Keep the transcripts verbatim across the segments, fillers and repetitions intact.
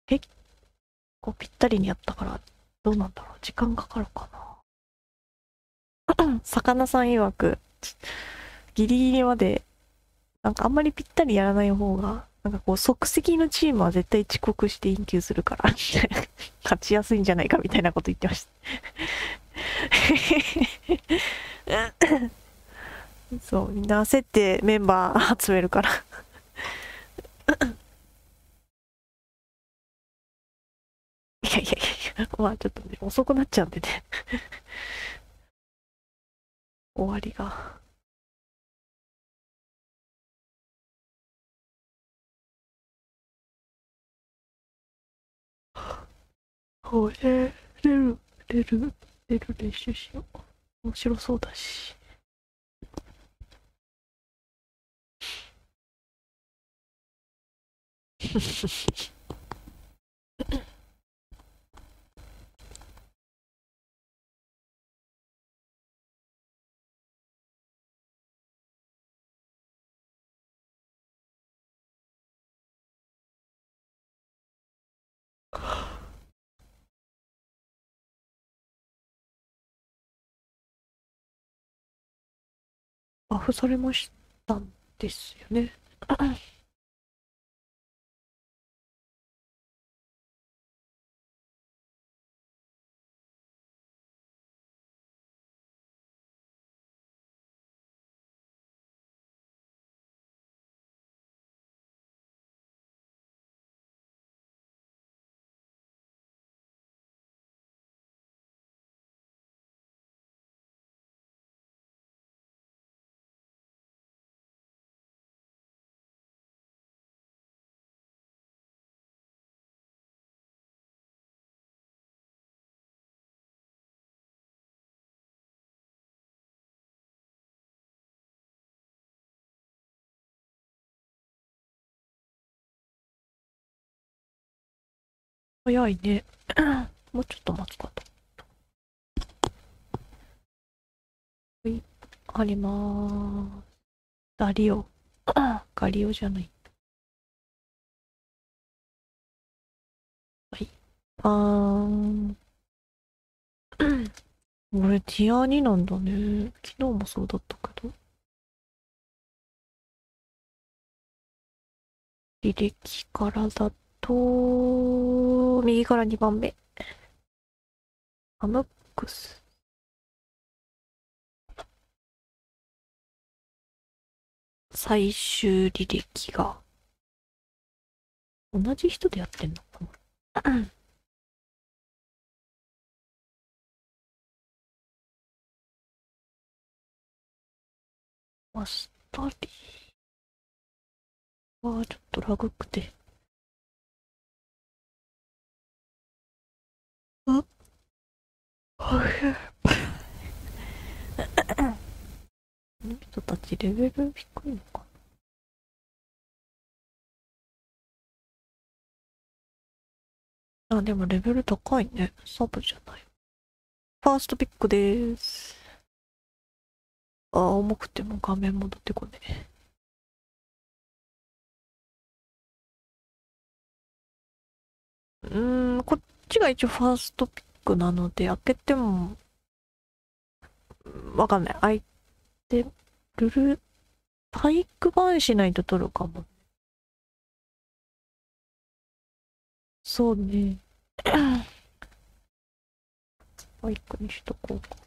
結構ぴったりにやったから、どうなんだろう。時間かかるかな。魚さん曰く、ギリギリまで、なんかあんまりぴったりやらない方が、なんかこう即席のチームは絶対遅刻してインキューするから、勝ちやすいんじゃないかみたいなこと言ってました。そう、みんな焦ってメンバー集めるから。いやいやいや、まあちょっとね、遅くなっちゃうんでね。終わりが。ほえ、レル、レル、レル練習しよう。面白そうだし。バフされましたんですよね。早いね。もうちょっと待つかと。はい、ありまーす。ダリオ。ガリオじゃない。はい。あーん。俺、ティアになんだね。昨日もそうだったけど。履歴からだと、右からにばんめ。アムックス。最終履歴が、同じ人でやってんのかな。マスタリーはちょっとラグくて。あ、この人たちレベル低いのかな。あ、でもレベル高いね。サブじゃない。ファーストピックでーす。あ、重くても画面戻ってこねえ。うーん、こっちが一応ファーストピックなので、開けても、わかんない。開いてるる、パイクバンしないと取るかも。そうね。パイクにしとこうか。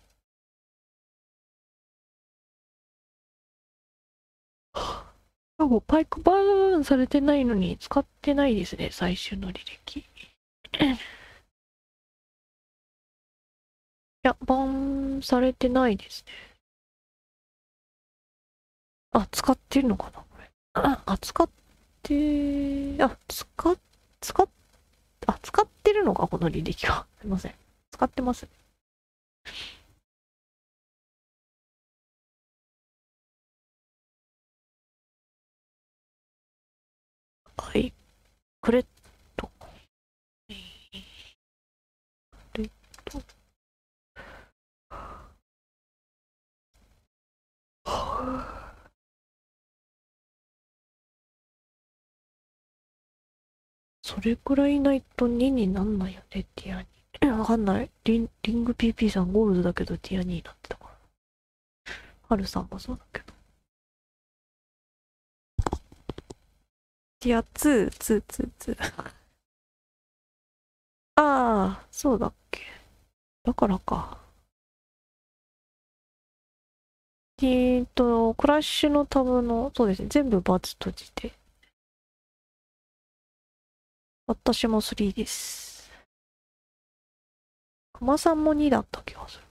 でもパイクバーンされてないのに使ってないですね、最終の履歴。いや、バーンされてないですね。あ、使ってるのかなこれ。あ、使って、あ、使っ、使っ、あ、使ってるのかこの履歴は。すいません。使ってます。はい。クレット。えークレット。 それくらいないとにになんないよね、ティアに。わかんない。リン、リング ピーピー さんゴールドだけどティアにになってたから。ハルさんもそうだけど。ティアツー、ツー、ツー、ツー。ああ、そうだっけ。だからか。えーと、クラッシュのタブの、そうですね、全部バツ閉じて。私もスリーです。熊さんもにだった気がする。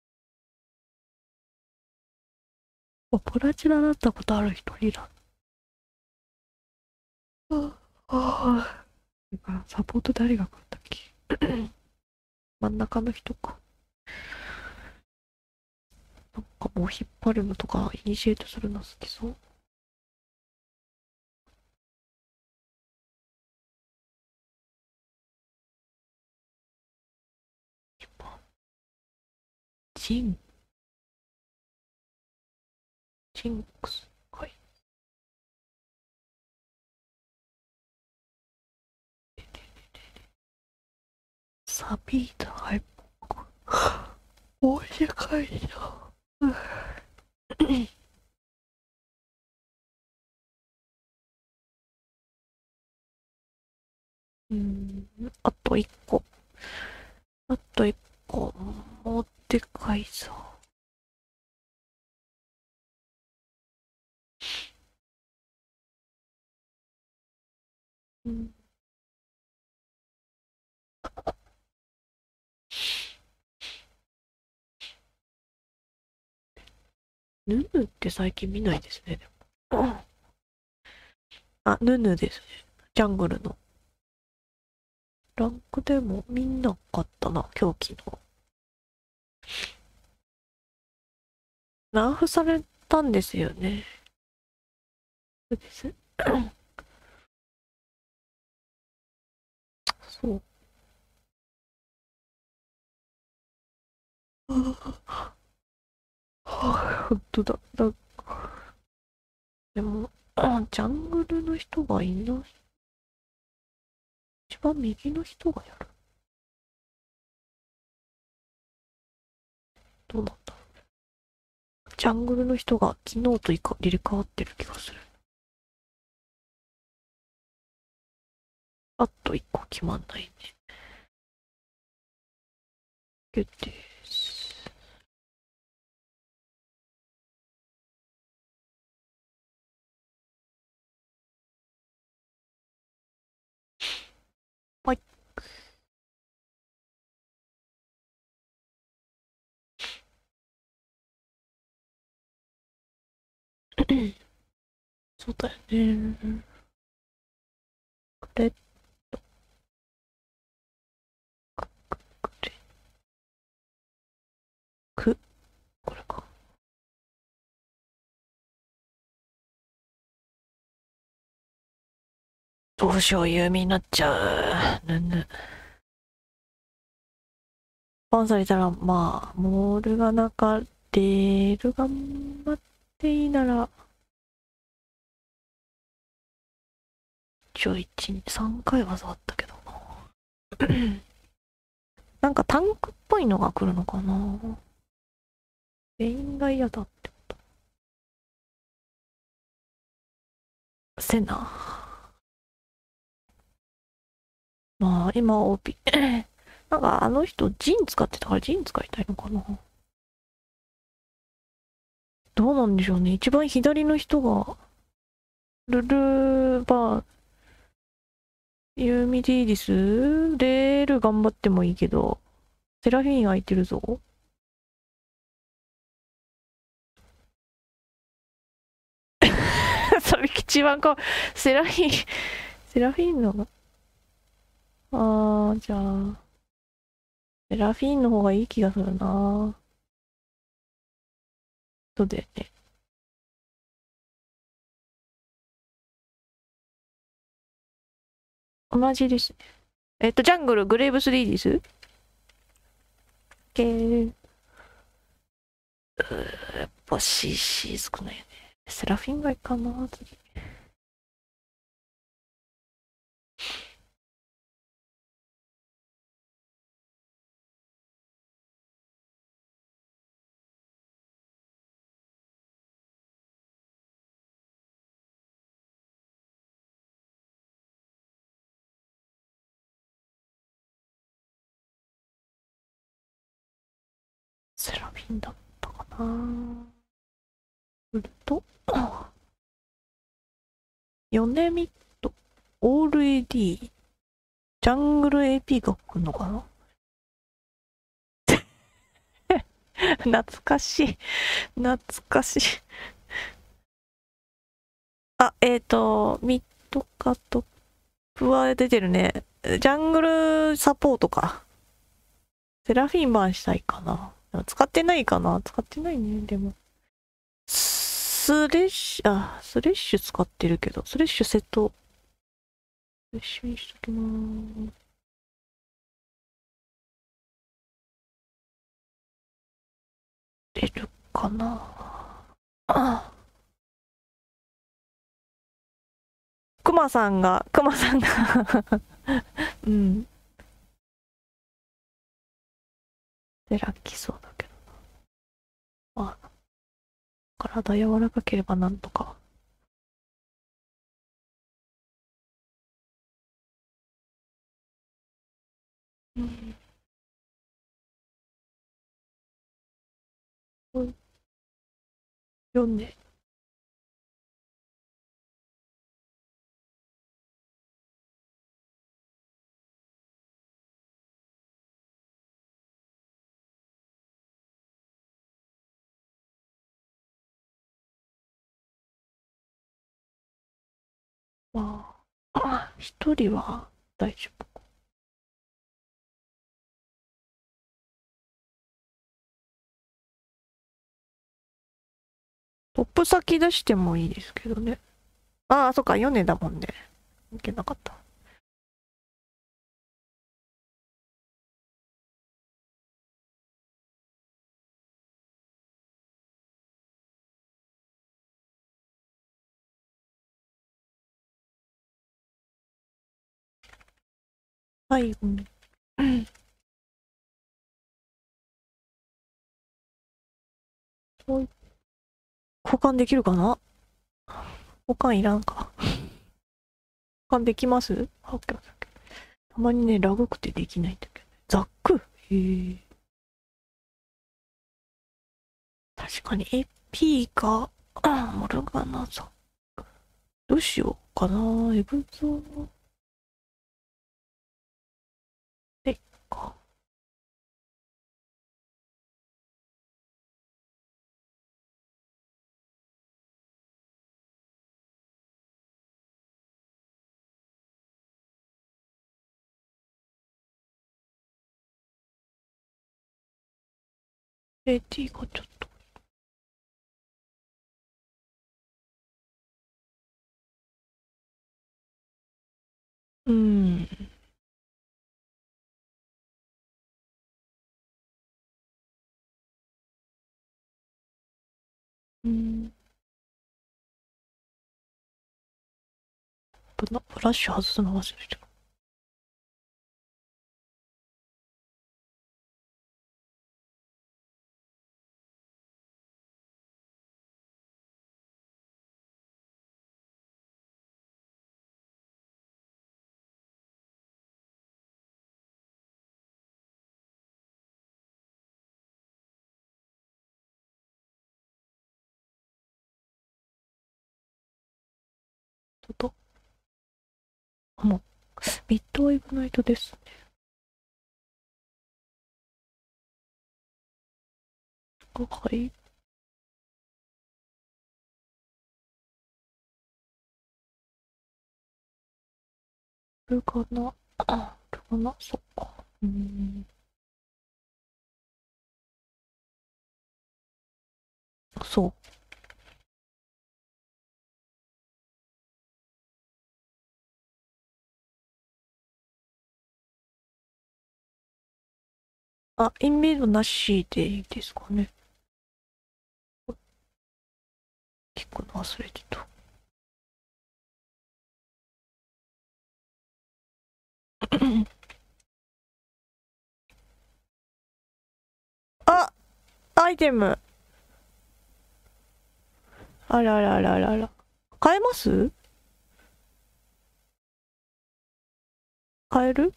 あ、プラチナだったことある人にだ。ああ。サポート誰が来るんだっけ。真ん中の人か。なんかもう引っ張るのとか、イニシエートするの好きそう。ジン、ジンクス。はい。サビータ、はい。おいかいな。うん、あと一個。あと一個。もうでかいぞ。うん、ヌヌって最近見ないですね、でも。あ、ヌヌですね。ジャングルの。ランクでも見なかったな、狂気の。ナーフされたんですよね。そうです。そう。ああ、ほんとだ。だでも、あジャングルの人がいない。一番右の人がやる。どうなんだろう。ジャングルの人が昨日といか入れ替わってる気がする。あと一個決まんないね。決定です。はい。そうだよね。これ、これ、く、これか。どうしよう、有名になっちゃう。ぬぬ。バンされたら、まあ、モールがなか出る頑張っていいなら、一応いち、さんかいは触ったけどな。なんかタンクっぽいのが来るのかな。レインが嫌だってこと。セナ。まあ、今 オーピー なんかあの人、ジン使ってたからジン使いたいのかな。どうなんでしょうね。一番左の人が、ルルーバー、ユーミディディスレール頑張ってもいいけど、セラフィン空いてるぞ。それ一番こう、セラフィン、セラフィンの、あー、じゃあ、セラフィンの方がいい気がするな。そうだよね。同じですね。えっと、ジャングル、グレーブスリーディス系、うーやっぱ シーシー 少ないよね。セラフィンがいいかな、次。 フィンだったかな。ウルトヨネミット、オール エーディー、ジャングル エーピー が来るのかな。懐かしい。懐かしい。あ、えっ、ー、と、ミッドかトップは出てるね。ジャングルサポートか。セラフィンバーンしたいかな。使ってないかな。使ってないね、でも。スレッシュ、あ、スレッシュ使ってるけど、スレッシュセット。スレッシュにしときまーす。出るかなあ。クマさんが、クマさんがうん。で、ラッキーそうだけどな。まあ、体柔らかければなんとか。うん。読んで。まあ、あ、一人は大丈夫。トップ先出してもいいですけどね。ああ、そっか、ヨネだもんね。いけなかった。最後に。うん交換できるかな。交換いらんか。交換できます？あ、オッケーオッケー。たまにね、ラグくてできないんだけど。ザックへえ。確かに エーピー か、あ、モルガナザック。どうしようかな。エブゾでか。エーティー がちょっと。うーん。うん。ブラブラッシュ外すの忘れてた。とと。あ、もう、ミッドウェーブナイトですね。はい。ルかな。あ、ルかな。そっか。うーん。そう。あ、インベードなしでいいですかね。聞くの忘れてた。あ、アイテム。あららららら。買えます？買える？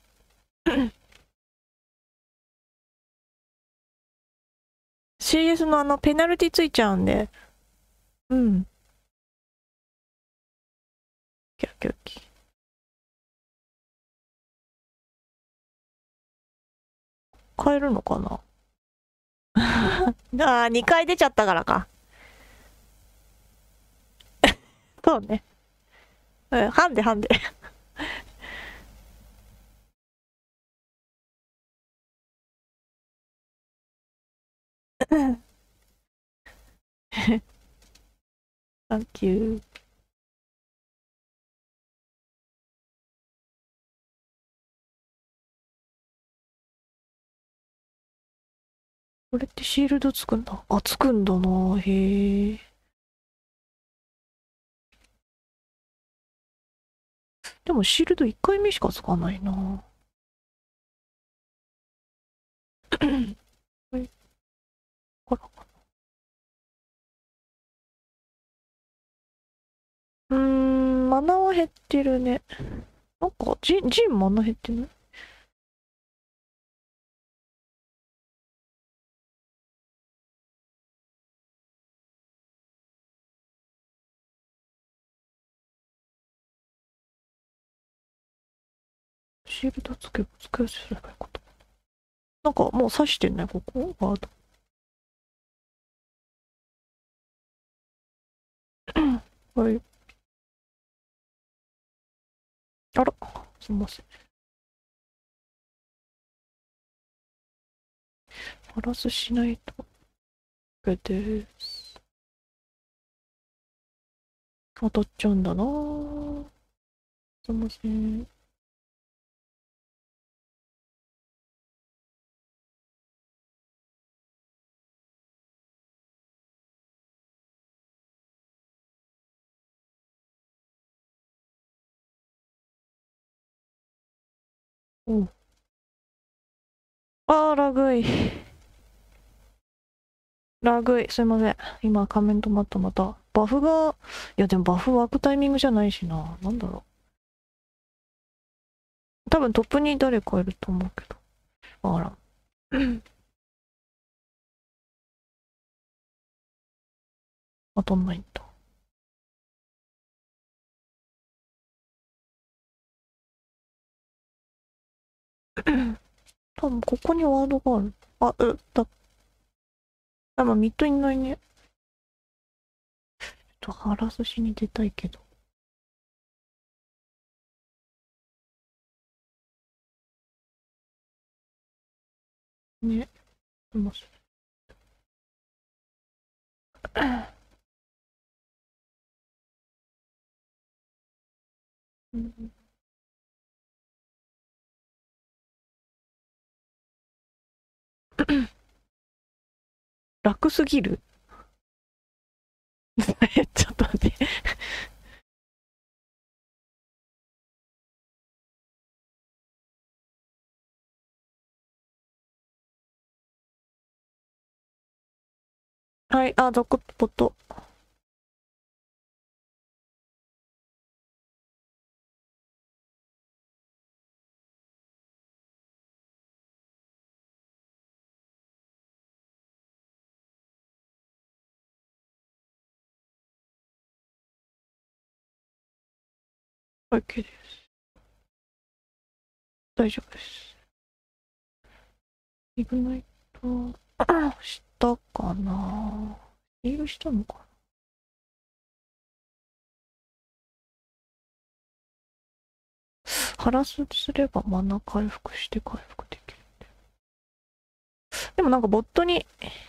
シーエス のあの、ペナルティついちゃうんで。うん。オッケーオッケーオッケー。変えるのかなああ、にかい出ちゃったからか。そうね。うん、ハンデハンデ。サンキュー。これってシールドつくんだ。あ、つくんだな。へえ。でもシールドいっかいめしかつかないな。これからかな。うーん、マナは減ってるね。なんか、ジン、ジンマナ減ってない？シールドつけば使いやすいすればいいこと。なんかもう刺してんね、ここ。ワード。はい。あら、すみません。パラスしないと。これです。当たっちゃうんだなぁ。すみません。うん。あー、ラグい。ラグい。すいません。今、仮面止まった、また。バフが、いや、でもバフ湧くタイミングじゃないしな。なんだろう。多分トップに誰かいると思うけど。あら。当たんないんだ。多分ここにワードがある。あ、う、だ、あ、まあ、ミッドいないね。ちょっとハラスしに出たいけど。ね。います。うん、楽すぎる。ちょっと待って。はい、あ、ザコットポット。OK です。大丈夫です。イグナイト、したかな？ヒールしたのかな？ハラスすればマナ回復して回復できる。でもなんかボットに、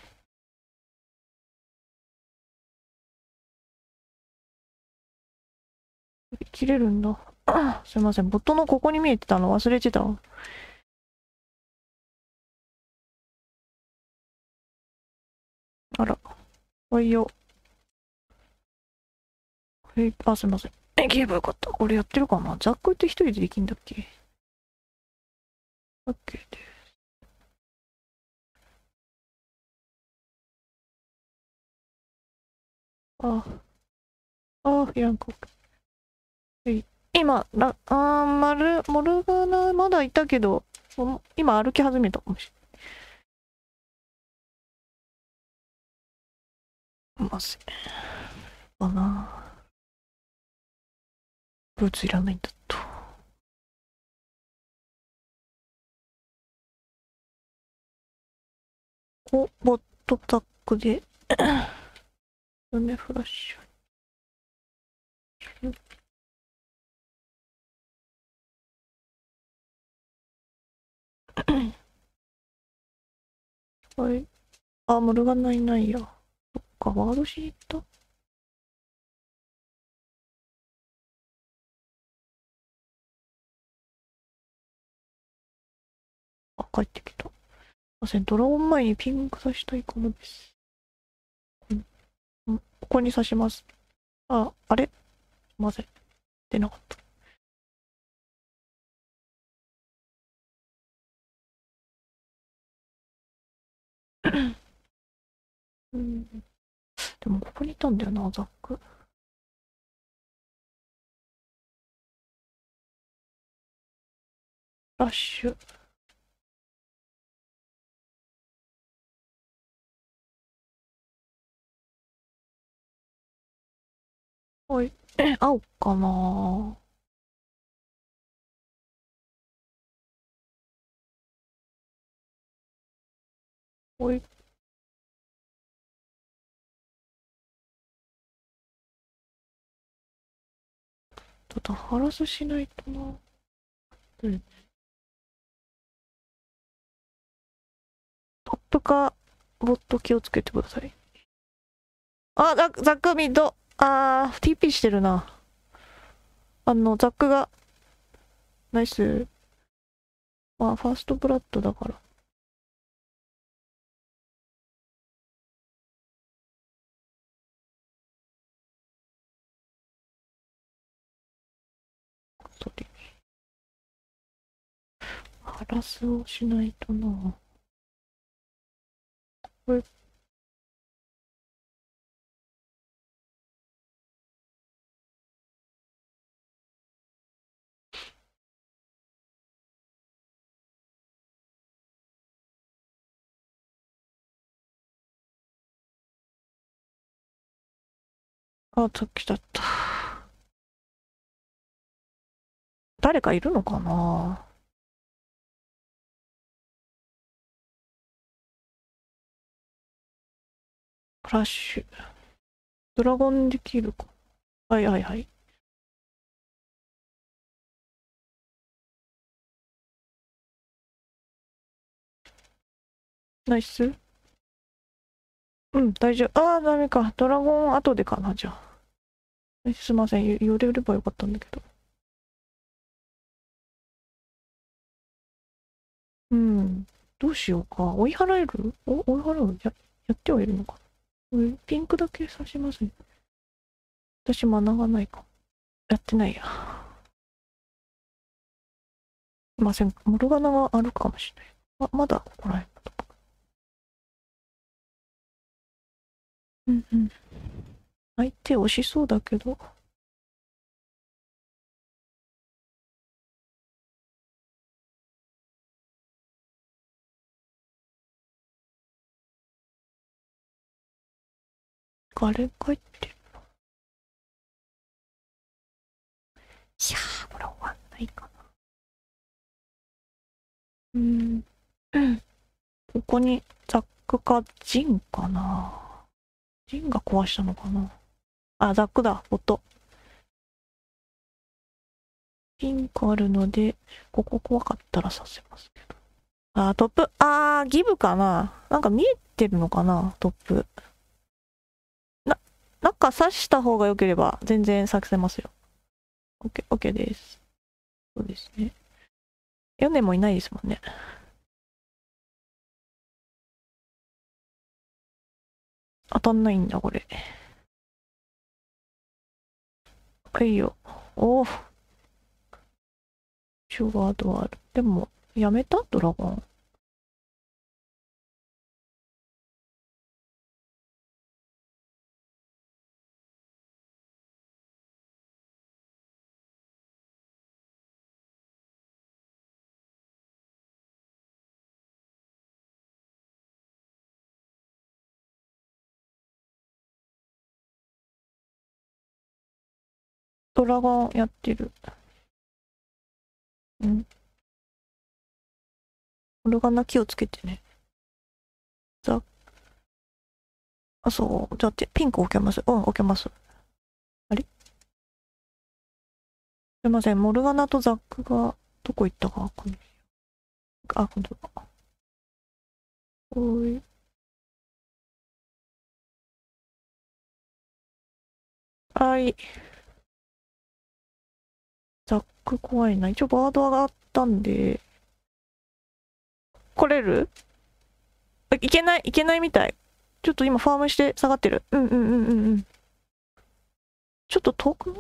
切れるんだ。すいません。ボットのここに見えてたの忘れてたわ。あら。おいよ。え、あ、すいません。え、消えばよかった。これやってるかな？ザックって一人でできんだっけ？ OK です。あ、あ、いらんか。今、な、あー、マル、モルガナ、まだいたけど、今歩き始めたかもしません。かな。ブーツいらないんだと。お、ボットタックで、梅フラッシュ。はい。あ、ムルガナいないや。そっか、ワードしに行った。あ、帰ってきた。すいません、ドラゴン前にピンク刺したいかもです。うん、ここに刺します。あ、あれすいません。出なかった。うん。でもここにいたんだよな、ザック。ラッシュ。おい。え、青かな。おい。ちょっとハラスしないとな。うん。トップか、ボット気をつけてください。あ、ザザックミッド。あー、ティーピー してるな。あの、ザックが、ナイス。あ、ファーストブラッドだから。それ。ハラスをしないとな。これ、あ、さっきだった。誰かいるのかな。フラッシュ。ドラゴンできるか。はいはいはい。ナイス。うん、大丈夫。あー、ダメか。ドラゴン後でかな、じゃあ。すいません。寄れればよかったんだけど。うん。どうしようか。追い払えるお追い払うや、やってはいるのかな。ピンクだけ刺しますね。私、マナがないか。やってないや。すいません。モルガナがあるかもしれない。あ、まだここらへん。うんうん。相手押しそうだけど。あれ帰ってる。いやー、これ終わんないかな。うーん。ここにザックかジンかな。ジンが壊したのかな。あ、ザックだ。音。ピンクあるので、ここ怖かったらさせますけど。あ、トップ。あー、ギブかな。なんか見えてるのかな、トップ。な、なんか刺した方が良ければ全然させますよ。オッケー、オッケーです。そうですね。ヨネもいないですもんね。当たんないんだ、これ。はいよ。おお、シュガードある。でも、やめたドラゴン。 ドラゴンやってる。うん。オルガナ気をつけてね。ザ、あ、そう。じゃあ、ピンク置けます。うん、置けます。あれ、すいません。モルガナとザックがどこ行ったかわかんない。あ、ほんとだ。おい。はい。ザック怖いな。一応バード上がったんで、来れる？いけない、いけないみたい。ちょっと今ファームして下がってる。うんうんうんうんうん。ちょっと遠くない？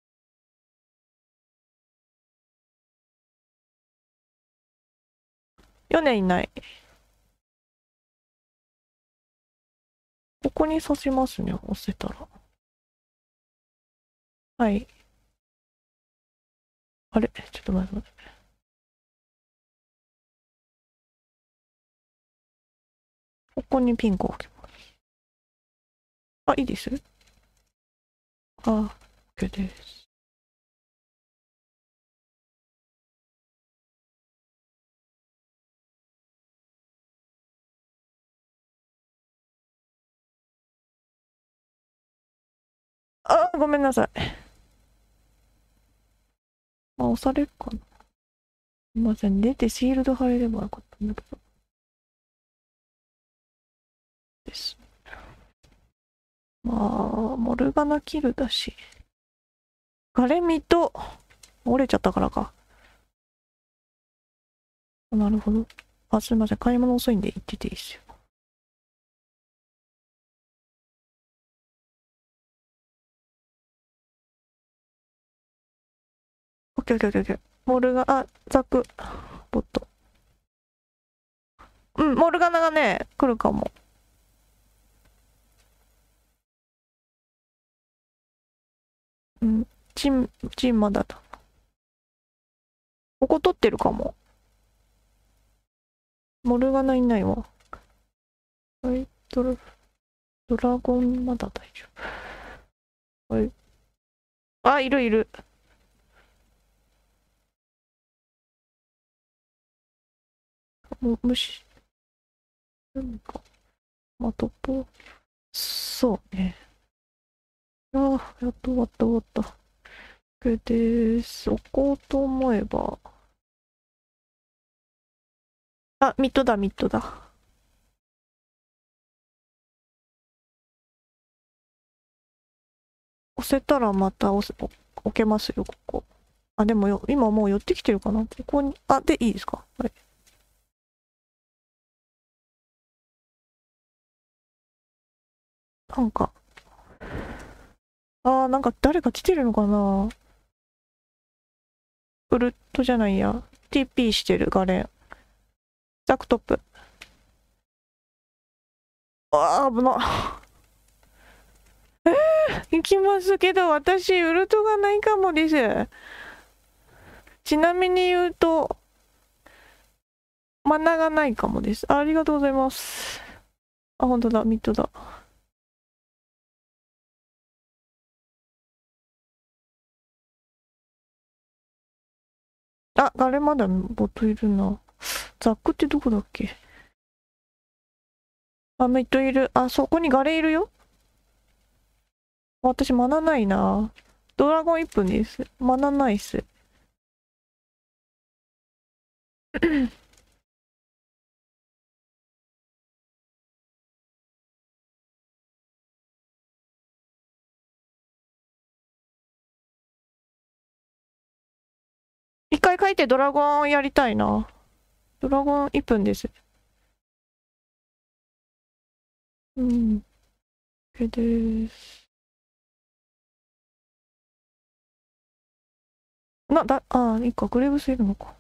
ヨネいない。ここに刺しますね、押せたら。はい。あれちょっと待って待って。ここにピンクを置きます。あ、いいです？あ、OK です。あ、ごめんなさい。まあ、押されるかな。すいません。出てシールド貼れればよかったんだけど。です。まあ、モルガナキルだし。ガレミと、折れちゃったからか。なるほど。あ、すいません。買い物遅いんで行ってていいっすよ。オッケーオッケーオッケー。モルガ、あ、ザク、ボット。うん、モルガナがね、来るかも。うん、チン、チンまだだ。ここ取ってるかも。モルガナいないわ。はい、ドラ、ドラゴンまだ大丈夫。はい。あ、いるいる。もう、虫。なんか、まとっぽ。そうね。ああ、やっと終わった終わった。OK です。置こうと思えば。あ、ミッドだ、ミッドだ。押せたらまた押せ、置けますよ、ここ。あ、でもよ、今もう寄ってきてるかな、ここに。あ、で、いいですか？はい。なんか、あー、なんか誰か来てるのかな？ウルトじゃないや。ティーピー してる、ガレン。ザクトップ。あー、危な。行きますけど、私、ウルトがないかもです。ちなみに言うと、マナがないかもです。あ、ありがとうございます。あ、本当だ、ミッドだ。あ、ガレまだボットいるな。ザックってどこだっけ？あ、ミッドいる。あ、そこにガレいるよ。私、マナないな。ドラゴンいっぷんです。マナないっす。一回書いてドラゴンやりたいな。ドラゴンいっぷんです。うん。OK です。な、だ、ああ、いいか、グレーブスいるのか。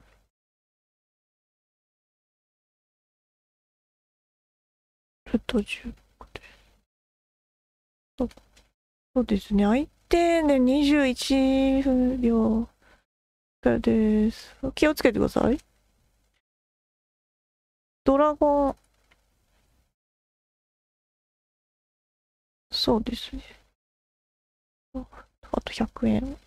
ちょっとじゅうで。そう、そうですね。相手ね、にじゅういちびょう。OK です。気をつけてください。ドラゴン、そうですね。 あとひゃくえん。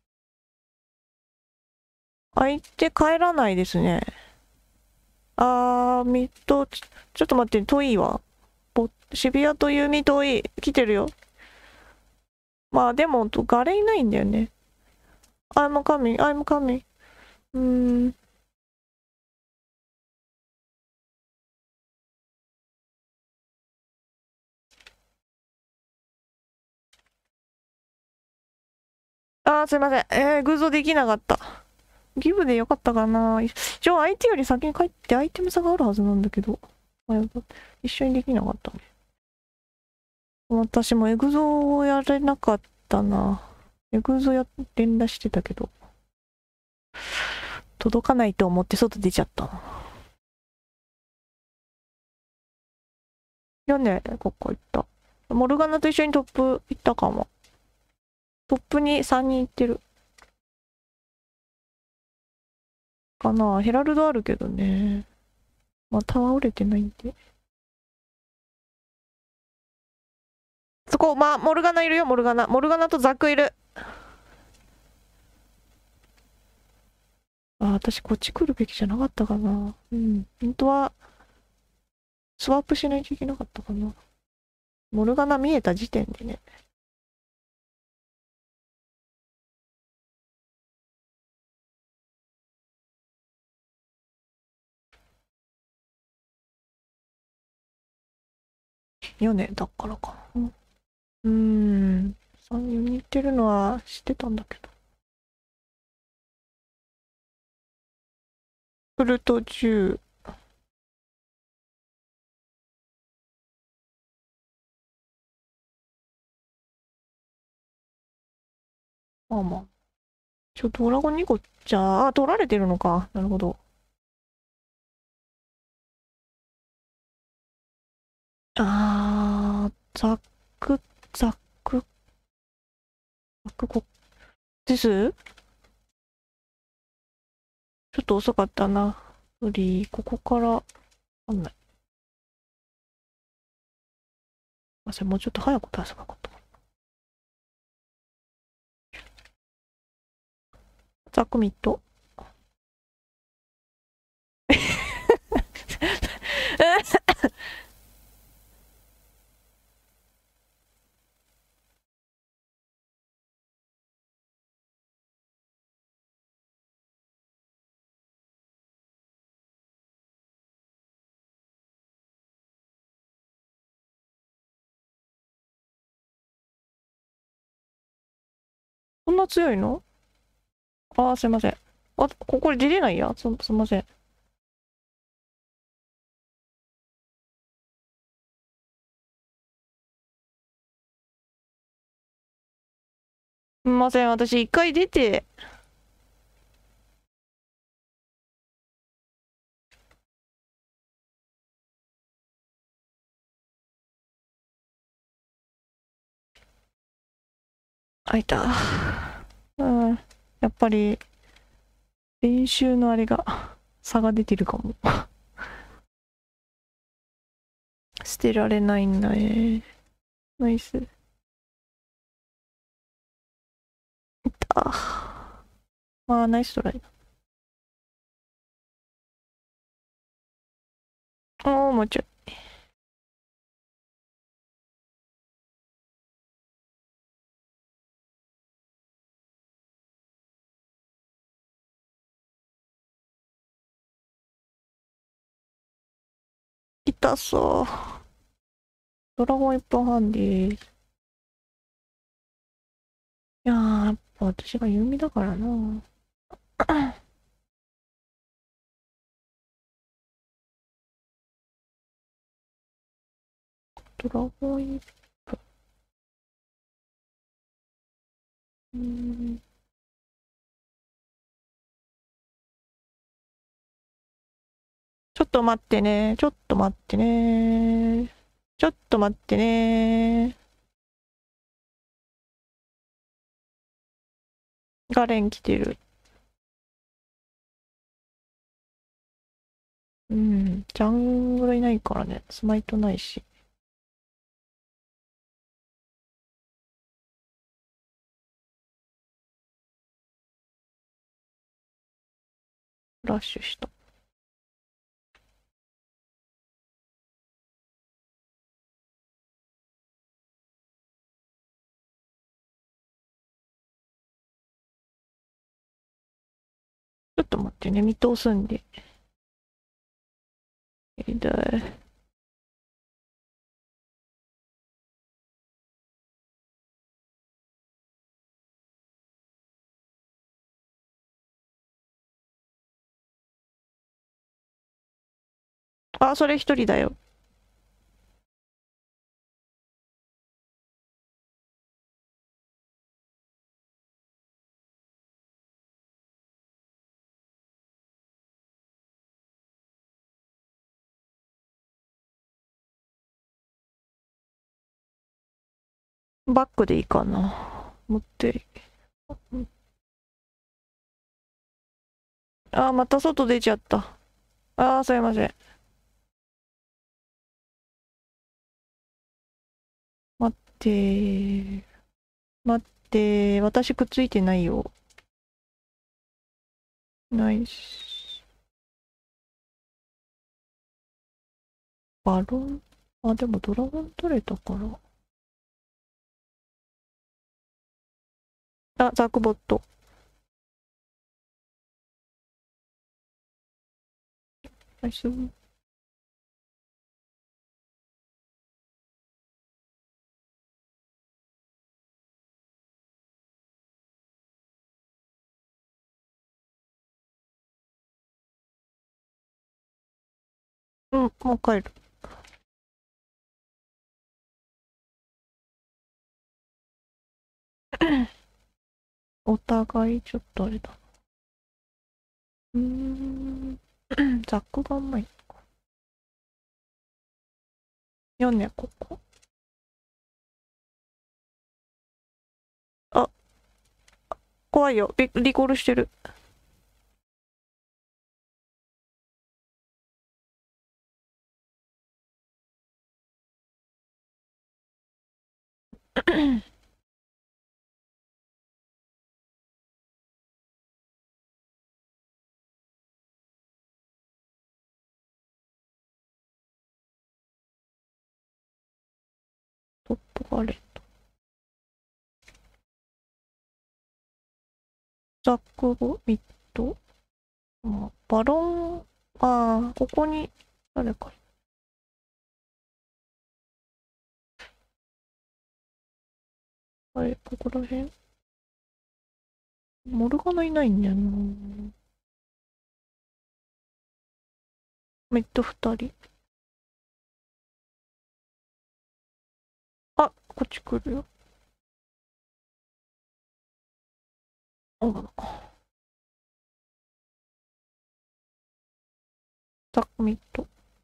相手帰らないですね。あー、ミッド、ちょちょっと待って、遠いわ。ぼ渋谷と弓遠い。来てるよ。まあでも、ガレいないんだよね。I'm coming, I'm coming. うーん。あー、すいません。えー、偶像できなかった。ギブでよかったかな。一応相手より先に帰ってアイテム差があるはずなんだけど。あ、やば一緒にできなかったね。私もエグゾをやれなかったな。エグゾや、連打してたけど。届かないと思って外出ちゃった。よね、ここ行った。モルガナと一緒にトップ行ったかも。トップにさんにん行ってる。かな。ヘラルドあるけどね。また倒れてないんで。そこ、まあ、モルガナいるよ、モルガナ。モルガナとザクいる。あ、私こっち来るべきじゃなかったかな。うん。本当は、スワップしないといけなかったかな。モルガナ見えた時点でね。よね、だからかな。うーん。さん、よにん行ってるのは知ってたんだけど。フルトじゅう。まあまあ。ちょ、ドラゴンにこじゃあ、あ、取られてるのか。なるほど。あー、ザック、ザック、ザックこ、ですちょっと遅かったな。無理、ここから、わかんない。あ、それもうちょっと早く出せばよかった。ザックミット。そんな強いの？あー、すいません。あ、ここで出れないや。す、すいません。すいません。私一回出て、あ、いた。うん。やっぱり、練習のあれが、差が出てるかも。捨てられないんだね。ナイス。いた。まあ、ナイストライ。おー、もうちょい。痛そう。ドラゴン一本半です。いやー、やっぱ私が弓だからな。ドラゴン一本。ちょっと待ってね。ちょっと待ってね。ちょっと待ってね。ガレン来てる。うん。ジャングルいないからね。スマイトないし。 ラッシュした。ちょっと待ってね、見通すんで。えだい。あ、それ一人だよ。バックでいいかな。持ってる。あ、また外出ちゃった。あー、すいません。待ってー。待ってー。私くっついてないよ。ナイス。バロン。あ、でもドラゴン取れたから。あ、ザークボット。ナイス。うん、もう帰る。お互いちょっとあれだ。うーん。ザックがうまい。よね、ここ。あ、怖いよ。リ、リコールしてる。トップガレット。ザックゴ、ミッド。まあ、バロン、ああ、ここに、誰か。あれ、ここら辺モルガナいないんだよな。ミッド二人。あ、こっち来るよ。あ、ザックミッド。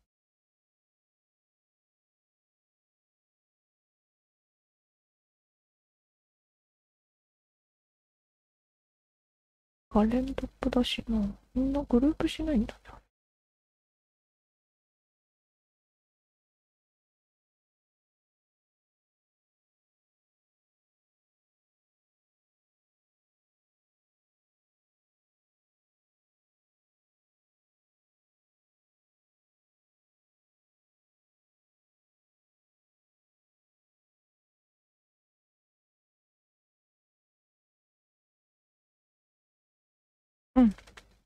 ガレントップだしな。みんなグループしないんだね。うん。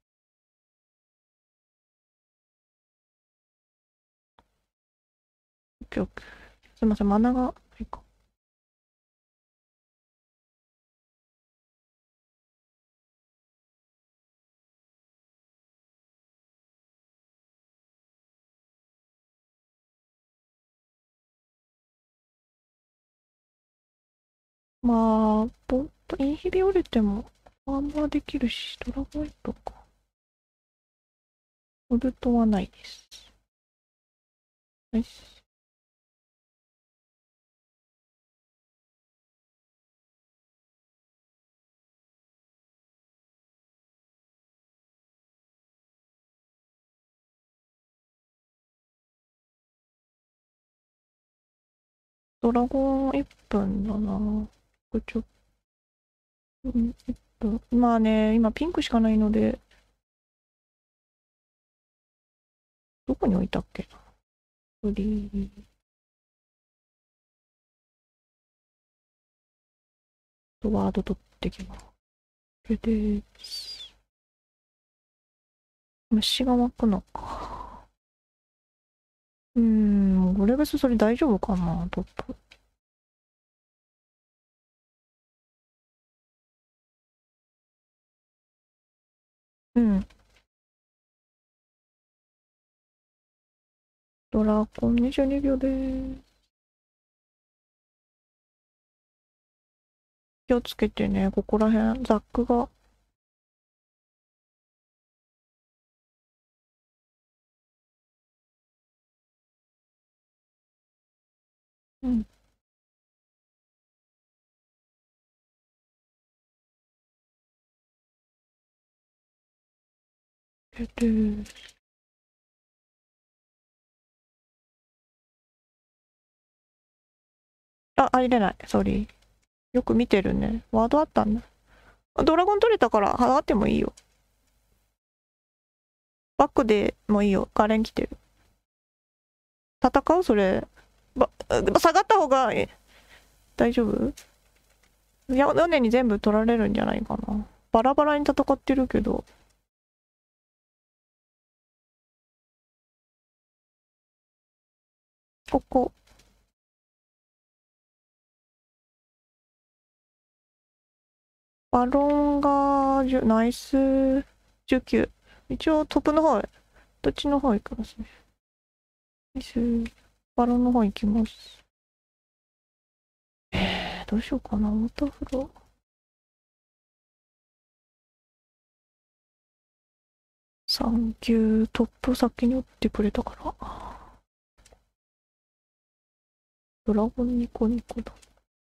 オッケーオッケー。すいません、マナがないか。まあ、ボット、インヒビ折れても、アーマーできるし、ドラゴンイットか。ウルトはないです。よし。ドラゴンいっぷんだな。これちょっと、いっぷん。まあね、今ピンクしかないので、 こに置いたっけな。フリー。とワード取ってきます。これです。虫が湧くのか。うーん、これ別にそれ大丈夫かな、トップ。うん。ドラゴンにじゅうにびょうでーす。気をつけてね、ここら辺、ザックが。うん。でーす。あ、入れない。ソーリー。よく見てるね。ワードあったんだ。ドラゴン取れたから払ってもいいよ。バックでもいいよ。ガレン来てる。戦うそれ。ば、下がった方が、え、大丈夫？屋根に全部取られるんじゃないかな。バラバラに戦ってるけど。ここ。バロンがじゅナイスじゅうきゅう。一応トップの方、どっちの方行きますね。ナイス。バロンの方行きます。えー、どうしようかな。ウォーターフロー。サンキュー。トップ先に打ってくれたから。ドラゴンニコニコだ。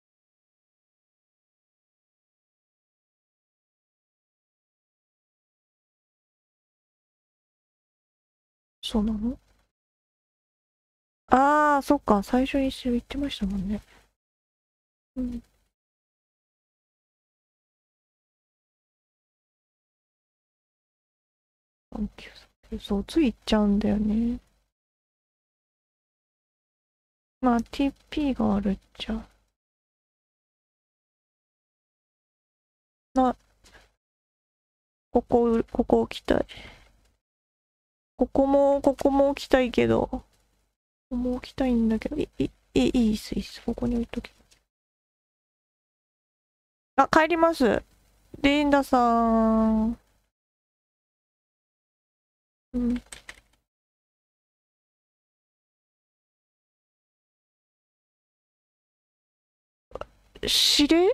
そうなの？ああ、そっか。最初に言ってましたもんね。うん。サンキュー、サンキュー。そう、つい行っちゃうんだよね。まあ、ティーピー があるっちゃ。な、ここ、ここ置きたい。ここも、ここも置きたいけど、ここも置きたいんだけど、いい、いい、いいっす、いいっす。ここに置いとき。あ、帰ります。リンダさん。うん。指令？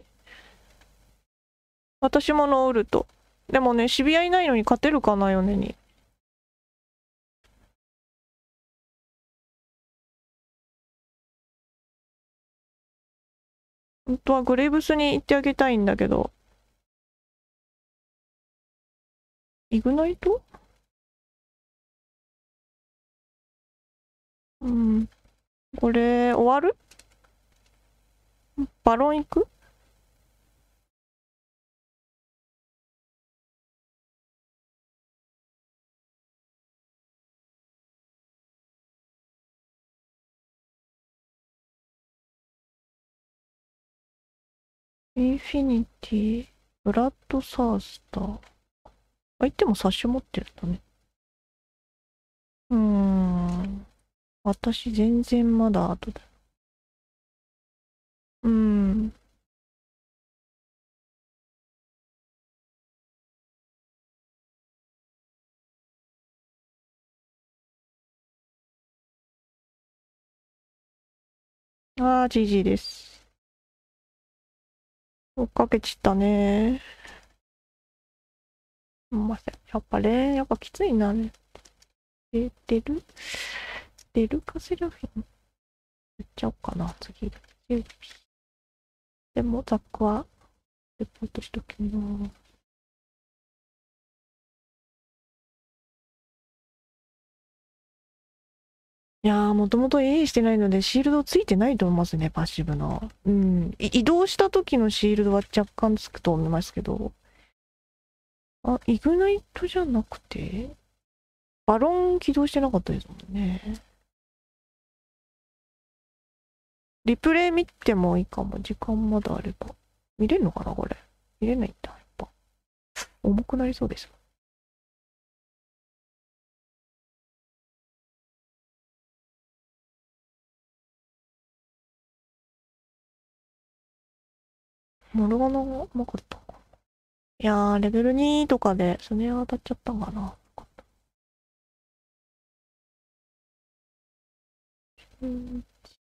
私もノールと。でもね、シビアいないのに勝てるかな、ヨネに。本当はグレーブスに行ってあげたいんだけど。イグナイト？うん。これ、終わる？バロン行く？インフィニティ、ブラッドサースター。相手も冊子持ってるんだね。うーん。私全然まだ後だ。うーん。あー、ジージー です。追っかけちったね。すんません。やっぱね、やっぱきついなね。で、出る出るかセラフィン。やっちゃおうかな、次。でも、ザックは、レポートしときます。いやー、もともと エー してないので、シールドついてないと思いますね、パッシブの。うん。移動した時のシールドは若干つくと思いますけど。あ、イグナイトじゃなくてバロン起動してなかったですもんね。リプレイ見てもいいかも。時間まだあれば。見れるのかなこれ。見れないんだ。やっぱ。重くなりそうです。モルガナが甘かったか。いやー、レベルにとかでスネア当たっちゃったんかな。うん。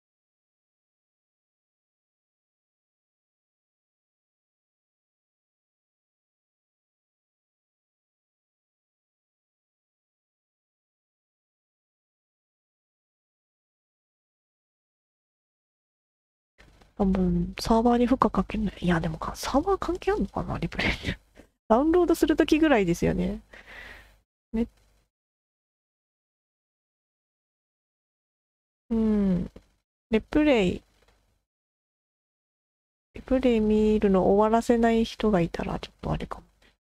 多分、サーバーに負荷かけない。いや、でもか、サーバー関係あるのかなリプレイ。ダウンロードするときぐらいですよね。め、うん。レプレイ、レプレイ見るの終わらせない人がいたら、ちょっとあれかも。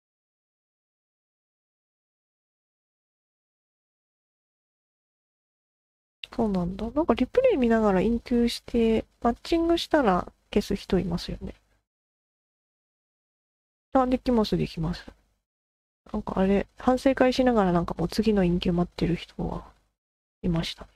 そうなんだ。なんかリプレイ見ながらインキューして、マッチングしたら消す人いますよね。あ、できます、できます。なんかあれ、反省会しながらなんかもう次のインキュー待ってる人はいました。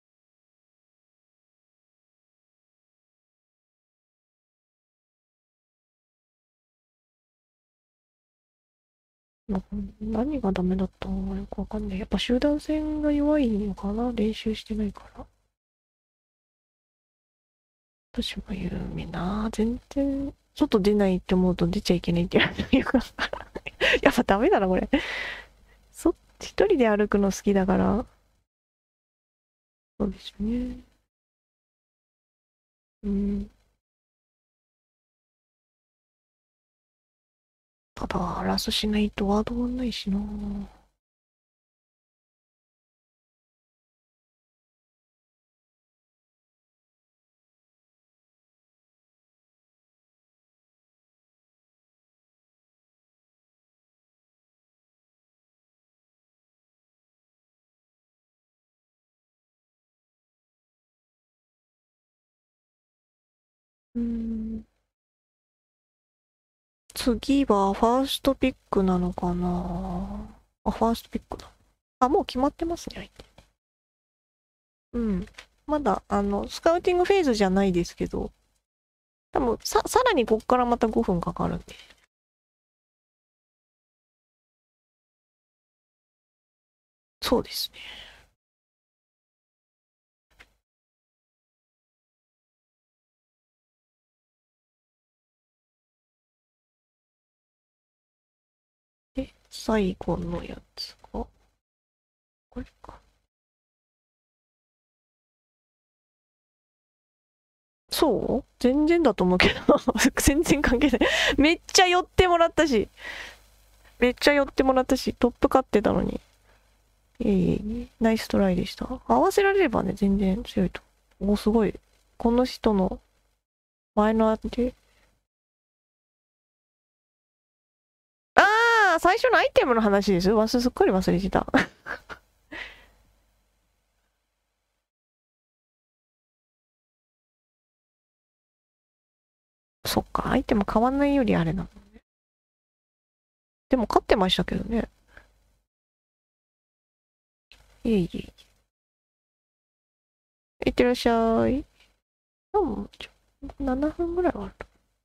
なんか何がダメだったのかよくわかんない。やっぱ集団戦が弱いのかな練習してないから。私もユーミな全然、外出ないって思うと出ちゃいけないっていうかやっぱダメだな、これ。そ、一人で歩くの好きだから。そうですね。うん。ただ、荒らすしないとワードがないしな。うん。次はファーストピックなのかなあ、ファーストピックだ。あ、もう決まってますね、相手。うん。まだ、あの、スカウティングフェーズじゃないですけど、多分、さ、さらにこっからまたごふんかかるんで。そうですね。で、最後のやつが、これか。そう全然だと思うけど全然関係ない。めっちゃ寄ってもらったし、めっちゃ寄ってもらったし、トップ勝ってたのに。いえいえいえ、ナイストライでした。合わせられればね、全然強いと。お、すごい。この人の前の当て。あー、最初のアイテムの話です。わす、すっかり忘れてた。そっか、アイテム変わんないよりあれなの。でも勝ってましたけどね。いえいえ。いってらっしゃい。多分、ちょななふんぐらいはある。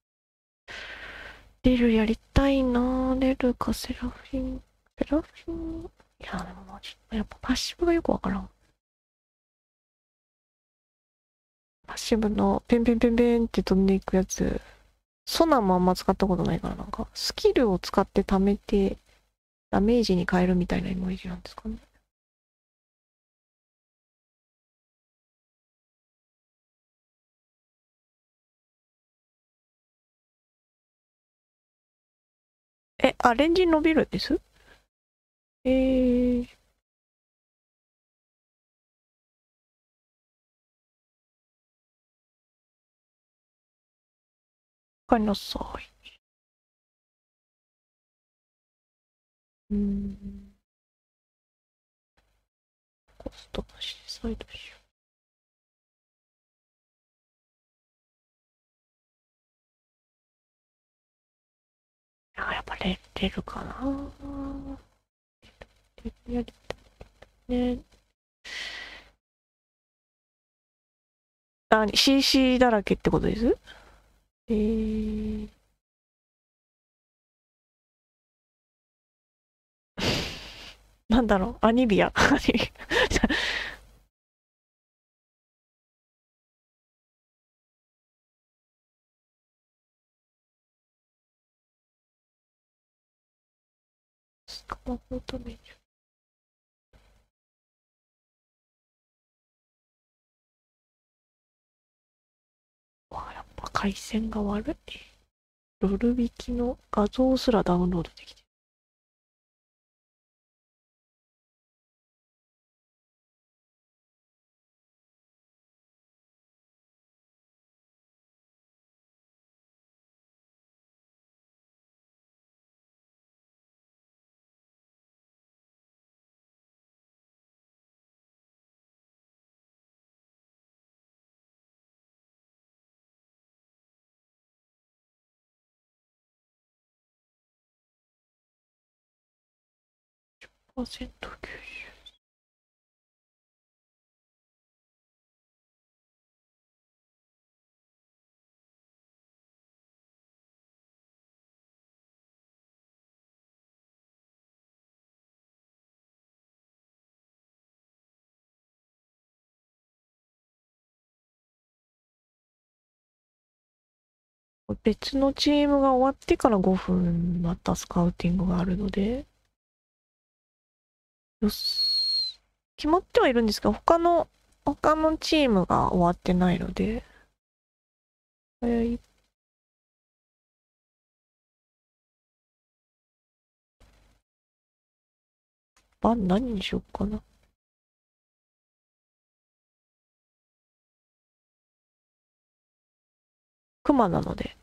レルやりたいなぁ。レルかセラフィン。セラフィン。いや、でもちょっとやっぱパッシブがよくわからん。パッシブのペンペンペンペンって飛んでいくやつ。ソナもあんま使ったことないから、なんか、スキルを使って貯めて、ダメージに変えるみたいなイメージなんですかね。え、あ、レンジ伸びるんですえー、わかりなさい。うん。 ストなしでサイドしよう。あ、やっぱレ、レルかな。レルやりたいね。あ、シーシー だらけってことです。えー、なんだろう、アニビア。スマホとメニュー。わあ、やっぱ回線が悪い。ロル引きの画像すらダウンロードできてる。パーセントきゅうじゅう。別のチームが終わってからごふんまたスカウティングがあるので、よし、決まってはいるんですが、他の、他のチームが終わってないので、早い。番何にしよっかな。クマなので。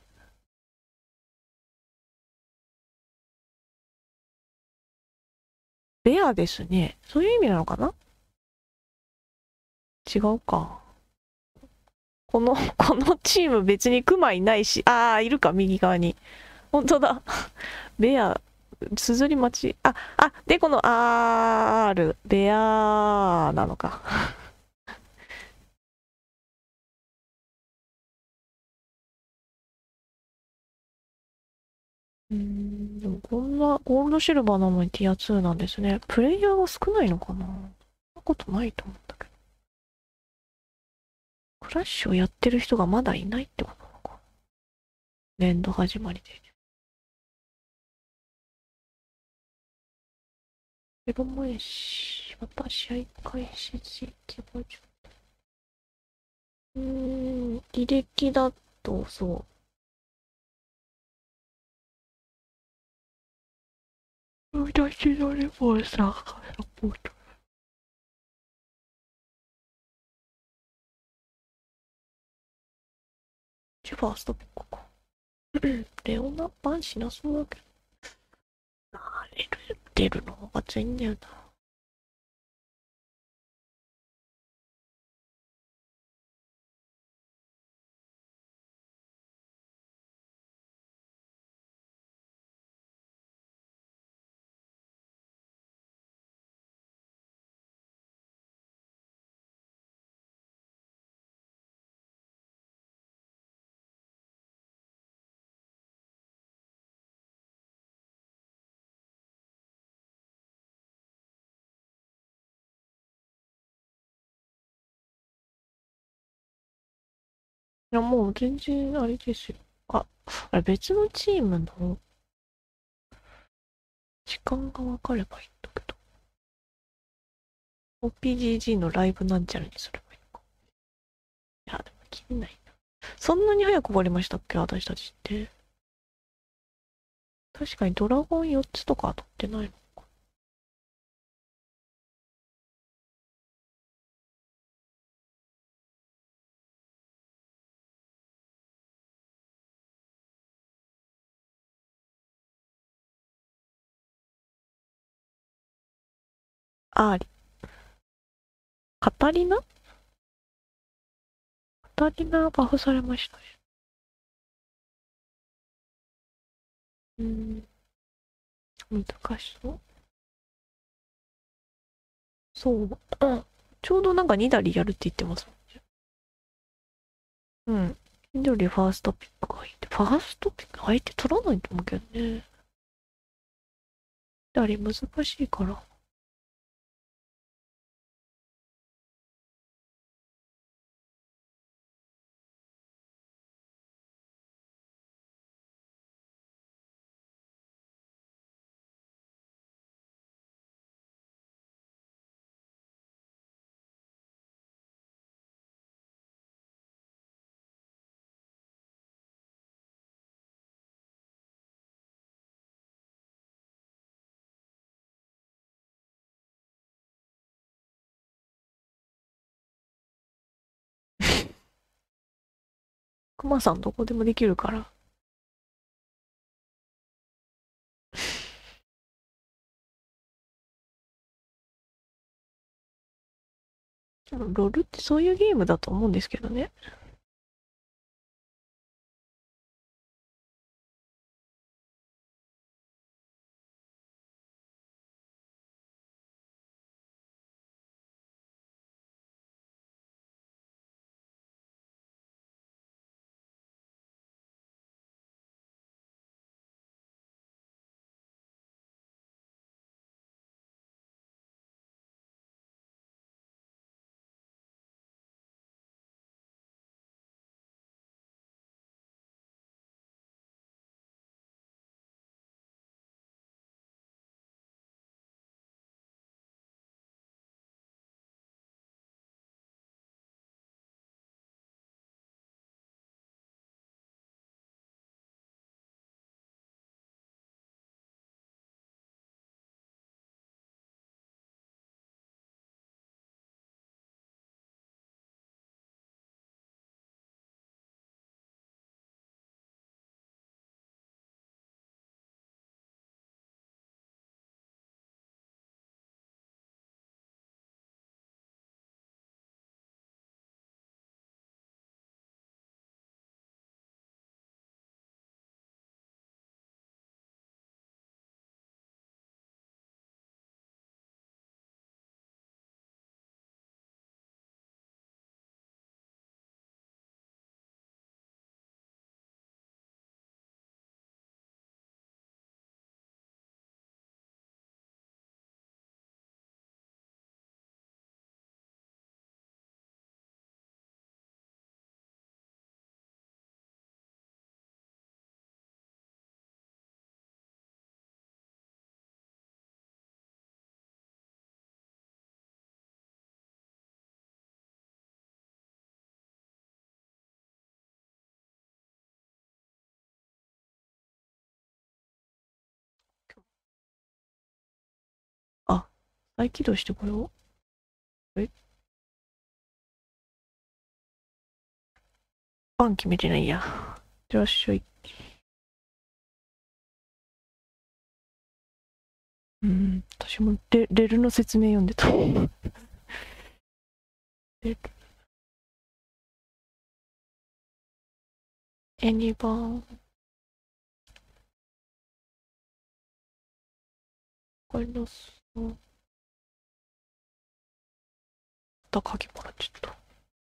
ベアですね。そういう意味なのかな。違うか。この、このチーム別にクマいないし、あー、いるか、右側に。本当だ。ベア、すずり町、あ、あ、で、この R、ベアなのか。うーん、でもこんなゴールドシルバーなのにティアツーなんですね。プレイヤーが少ないのかな。そんなことないと思うんだけど。クラッシュをやってる人がまだいないってことなのか。年度始まりで。ゼロもえし、また試合開始時期はちょっと。うーん、履歴だと、そう。私のレポートサポート。ファーストピックか。レオナバンしなそうだけど。あー、レル出るの方が強いんだよな。いや、もう全然あれですよ。あ、あれ別のチームの時間が分かればいいんだけど。オーピージージー のライブなんちゃらにすればいいのか。いや、でも気にないな。そんなに早く終わりましたっけ、私たちって。確かにドラゴンよっつとか当たってないのか。アーリ。 カタリナカタリナバフされましたね。うん。難しそう。そう。あ、ちょうどなんかにだりやるって言ってますもんね。うん。緑ファーストピックがいいって。ファーストピック相手取らないと思うけどね。左難しいから。クマさんどこでもできるから。ロールってそういうゲームだと思うんですけどね。あ、再起動してこよう。え、パン決めてないや。いらっしゃい。うん、私もレレルの説明読んでた。レル、エニバー、わかります。また鍵もらっちゃった。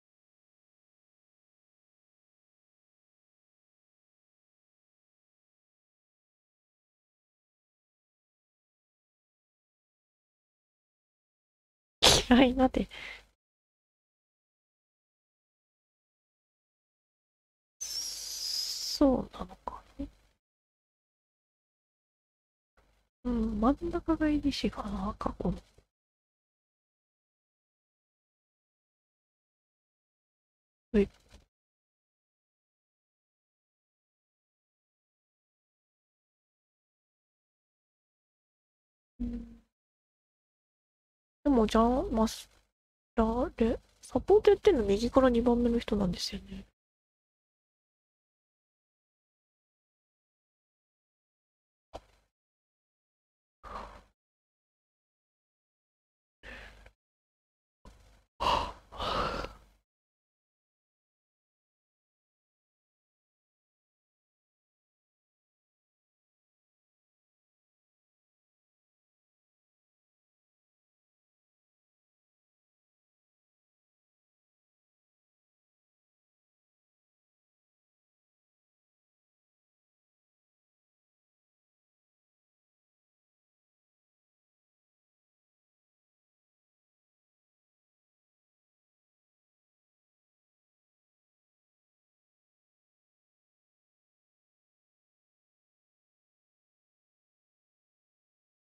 嫌いなで。そうなのかね。うん、真ん中がいいしかな、過去の。え、うん、でもじゃあ、マスターで、サポートやってるの右からにばんめの人なんですよね。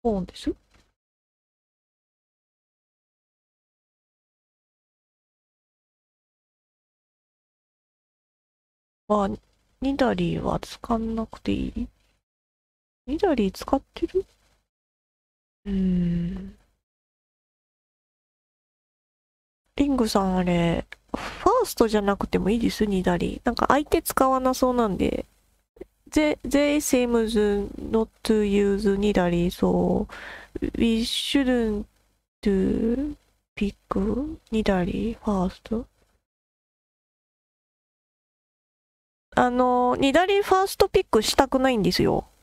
ポーンです。あ、ニダリーは使んなくていい？ニダリー使ってる？うーん。リングさんあれ、ファーストじゃなくてもいいです、ニダリー。なんか相手使わなそうなんで。They, they seems not to use ニダリー、so we shouldn't pick ニダリー first. あの、ニダリーファーストピックしたくないんですよ。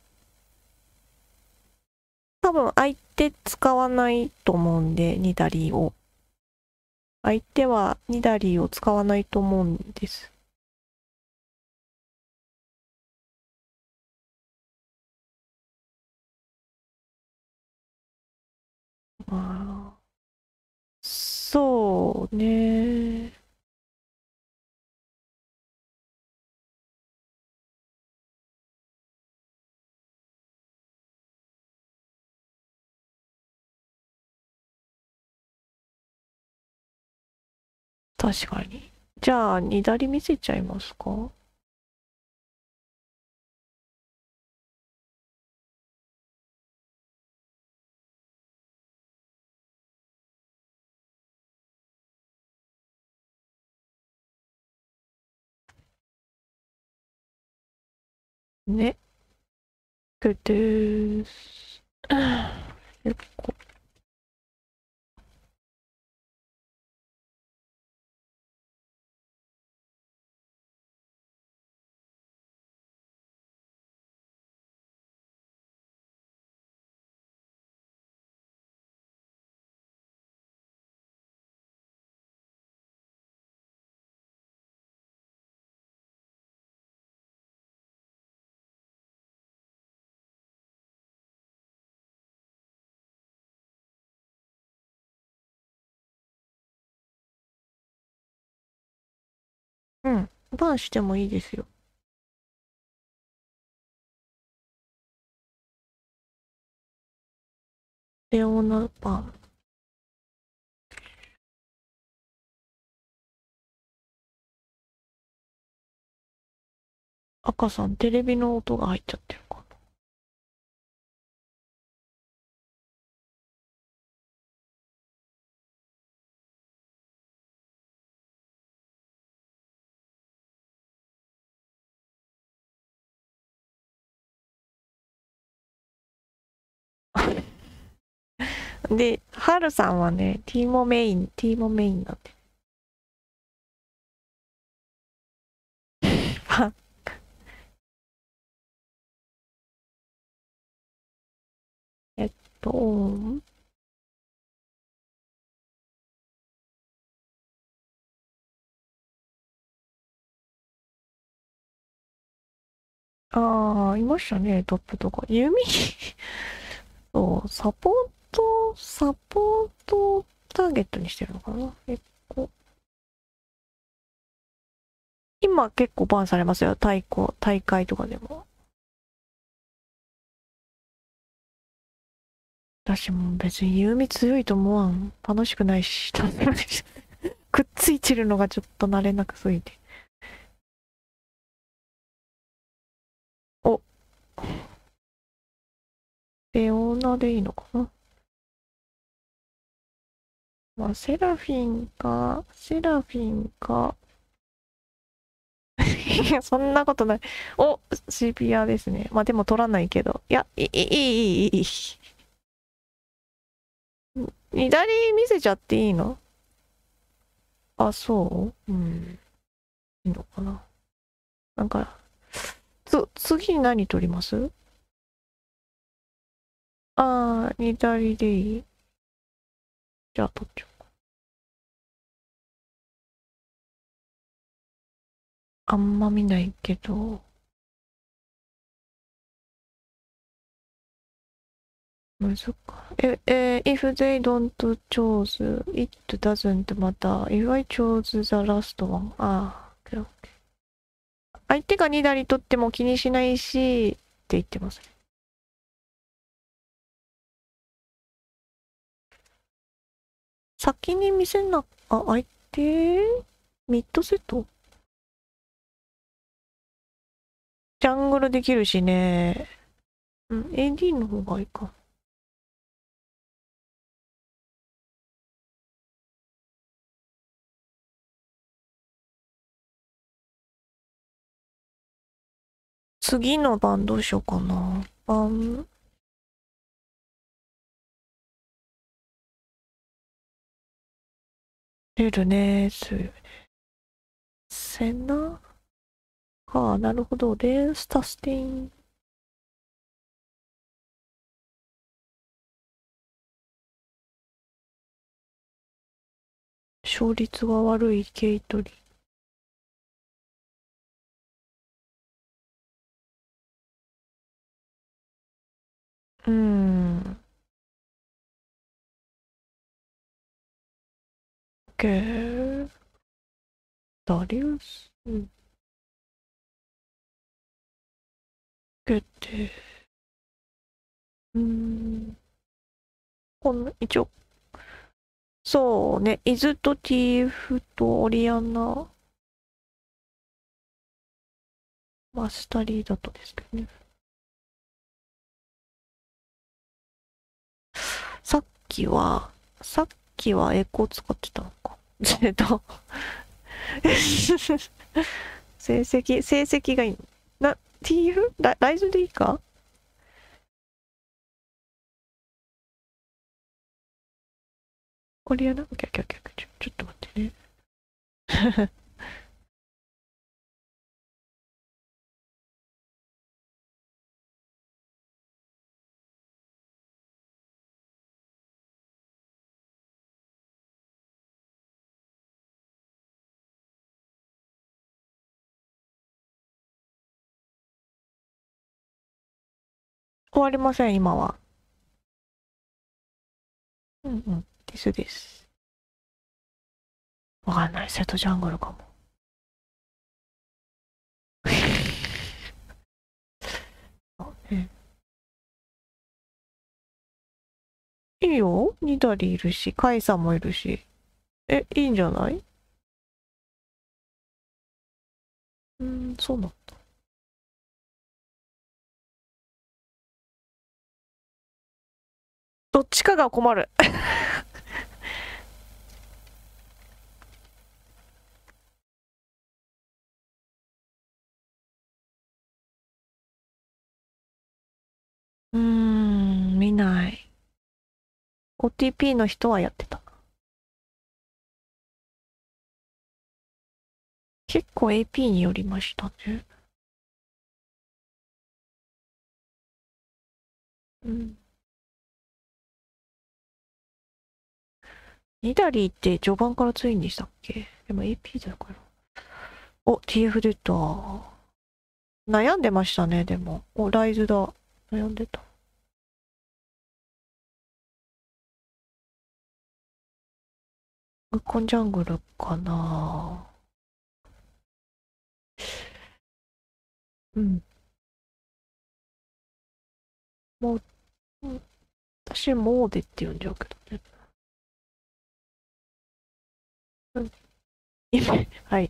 多分相手使わないと思うんで、ニダリーを。相手はニダリーを使わないと思うんです。まあ、そうね。確かに。じゃあ、ニダリ見せちゃいますか？ね。くでーす。よっこ。うん。バンしてもいいですよ。レオナバン。赤さん、テレビの音が入っちゃってるかな。で、ハルさんはね、ティーモメイン、ティーモメインなんで。えっと、ああ、いましたね、トップとか。弓そう、サポート、サポートターゲットにしてるのかな。結構。今結構バンされますよ、太鼓、大会とかでも。私も別に弓強いと思わん。楽しくないし、くっついてるのがちょっと慣れなくすぎて。お、レオナでいいのかな。まあ、セラフィンか、セラフィンか。いや、そんなことない。お、シビアですね。まあでも取らないけど。いや、いい、いい、いい、いい。左見せちゃっていいの？あ、そううん。いいのかな。なんか、つ、次何取ります？あー、左でいい？じゃあ取っちゃおう。あんま見ないけど、むずか。え、え、if they don't choose, it doesn't matter. If I choose the last one. あー、OK, OK. 相手がにだり取っても気にしないし、って言ってますね。 先に見せな、あ、相手ミッドセットジャングルできるしね。うん、エーディー の方がいいか。次の番どうしようかな。番、出るね。す、セナか、なるほど。レンスタステイン。勝率が悪いケイトリ。うーん。ケー、ダリウス、うん、ケテ、うーん。この、一応、そうね、イズとティーフとオリアナ、マスタリーだとですけどね。さっきは、さっきはエコー使ってたのか。えっと、成績、成績がいい。な、ティーフラライズでいいか。オリアナオッケーオッケーオッケー。ちょ、ちょっと待ってね。終わりません、今は。うんうん。ですです。わかんない。セットジャングルかも。えいいよ。ニダリいるし、カイさんもいるし。え、いいんじゃない。うん、そうな。どっちかが困る。うーん、見ない。オーティーピー の人はやってた。結構 エーピー によりましたね。うん。ニダリーって序盤から強いんでしたっけ。でも エーピー だから。お、ティーエフ 出た。悩んでましたね、でも。お、ライズだ。悩んでた。グッコンジャングルかな。うん。もう、うん、私、モーデって呼んじゃうけどね。うん。はい。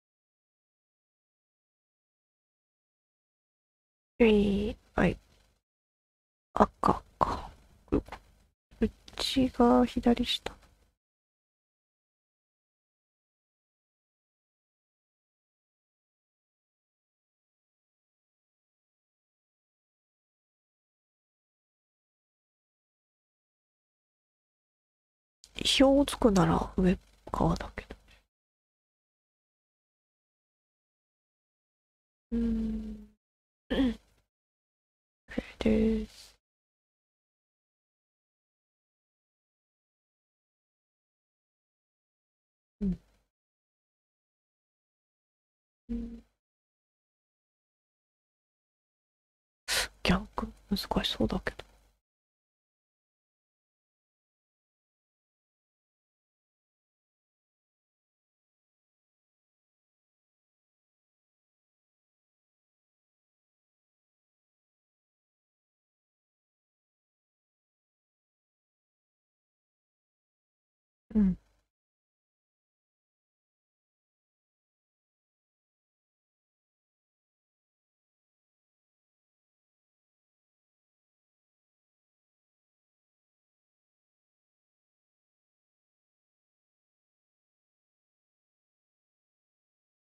えー、はい。赤か。う、うちが左下。表つくなら上側だけど。うーん。です。うん。うん、逆難しそうだけど。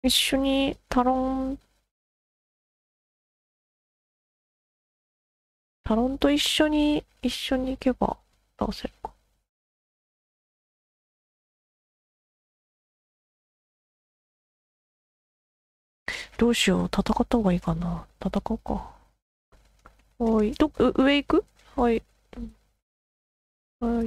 一緒にタロン、タロンと一緒に、一緒に行けば倒せるか。どうしよう。戦った方がいいかな。戦おうか。はい。ど、う上行く？はい。はい。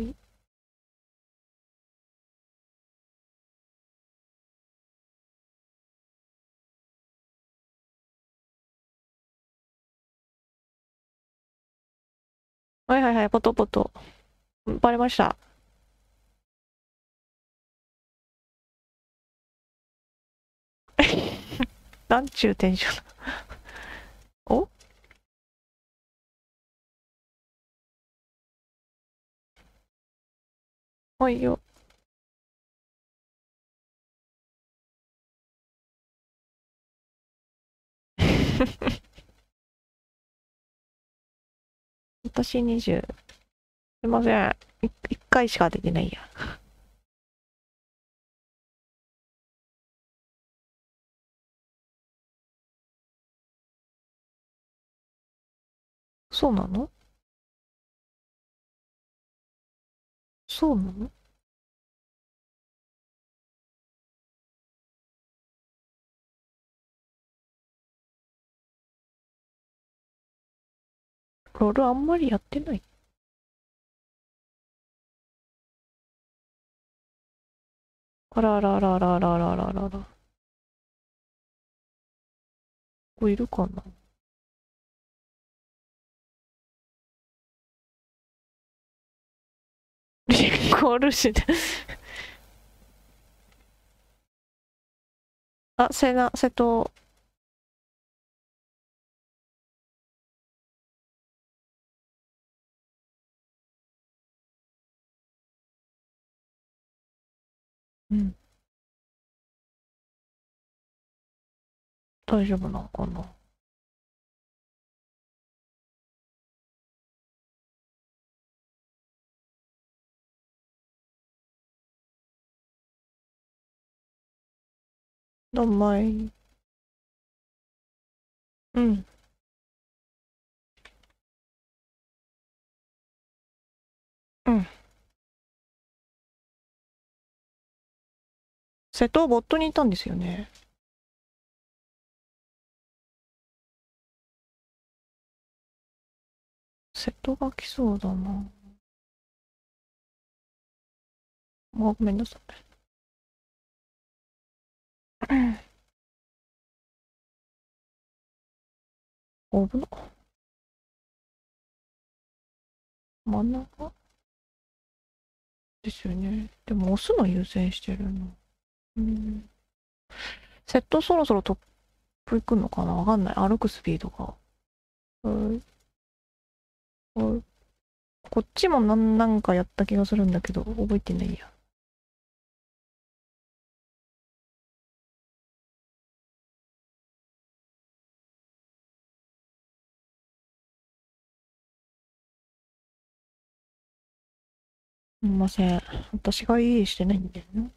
はいはいはい。ポトポト。バレました。なんちゅうテンション。おはいよ。私にじゅう。すいません。い一回しかできないや。そうなの？そうなの？ロールあんまりやってない。あらあらあらあらあらあらあらあらあら。これいるかな？リコールして。あ、瀬名、瀬戸。うん。大丈夫なのかな？どんまい。うん。うん。瀬戸ボットにいたんですよね。瀬戸が来そうだな。あ、ごめんなさい。危な。真ん中ですよね。でも押すの優先してるの。うん。セットそろそろトップ行くのかな？わかんない。歩くスピードが。うん。うん。こっちもなんなんかやった気がするんだけど、覚えてないや。すみません。私がいいしてないんだよな。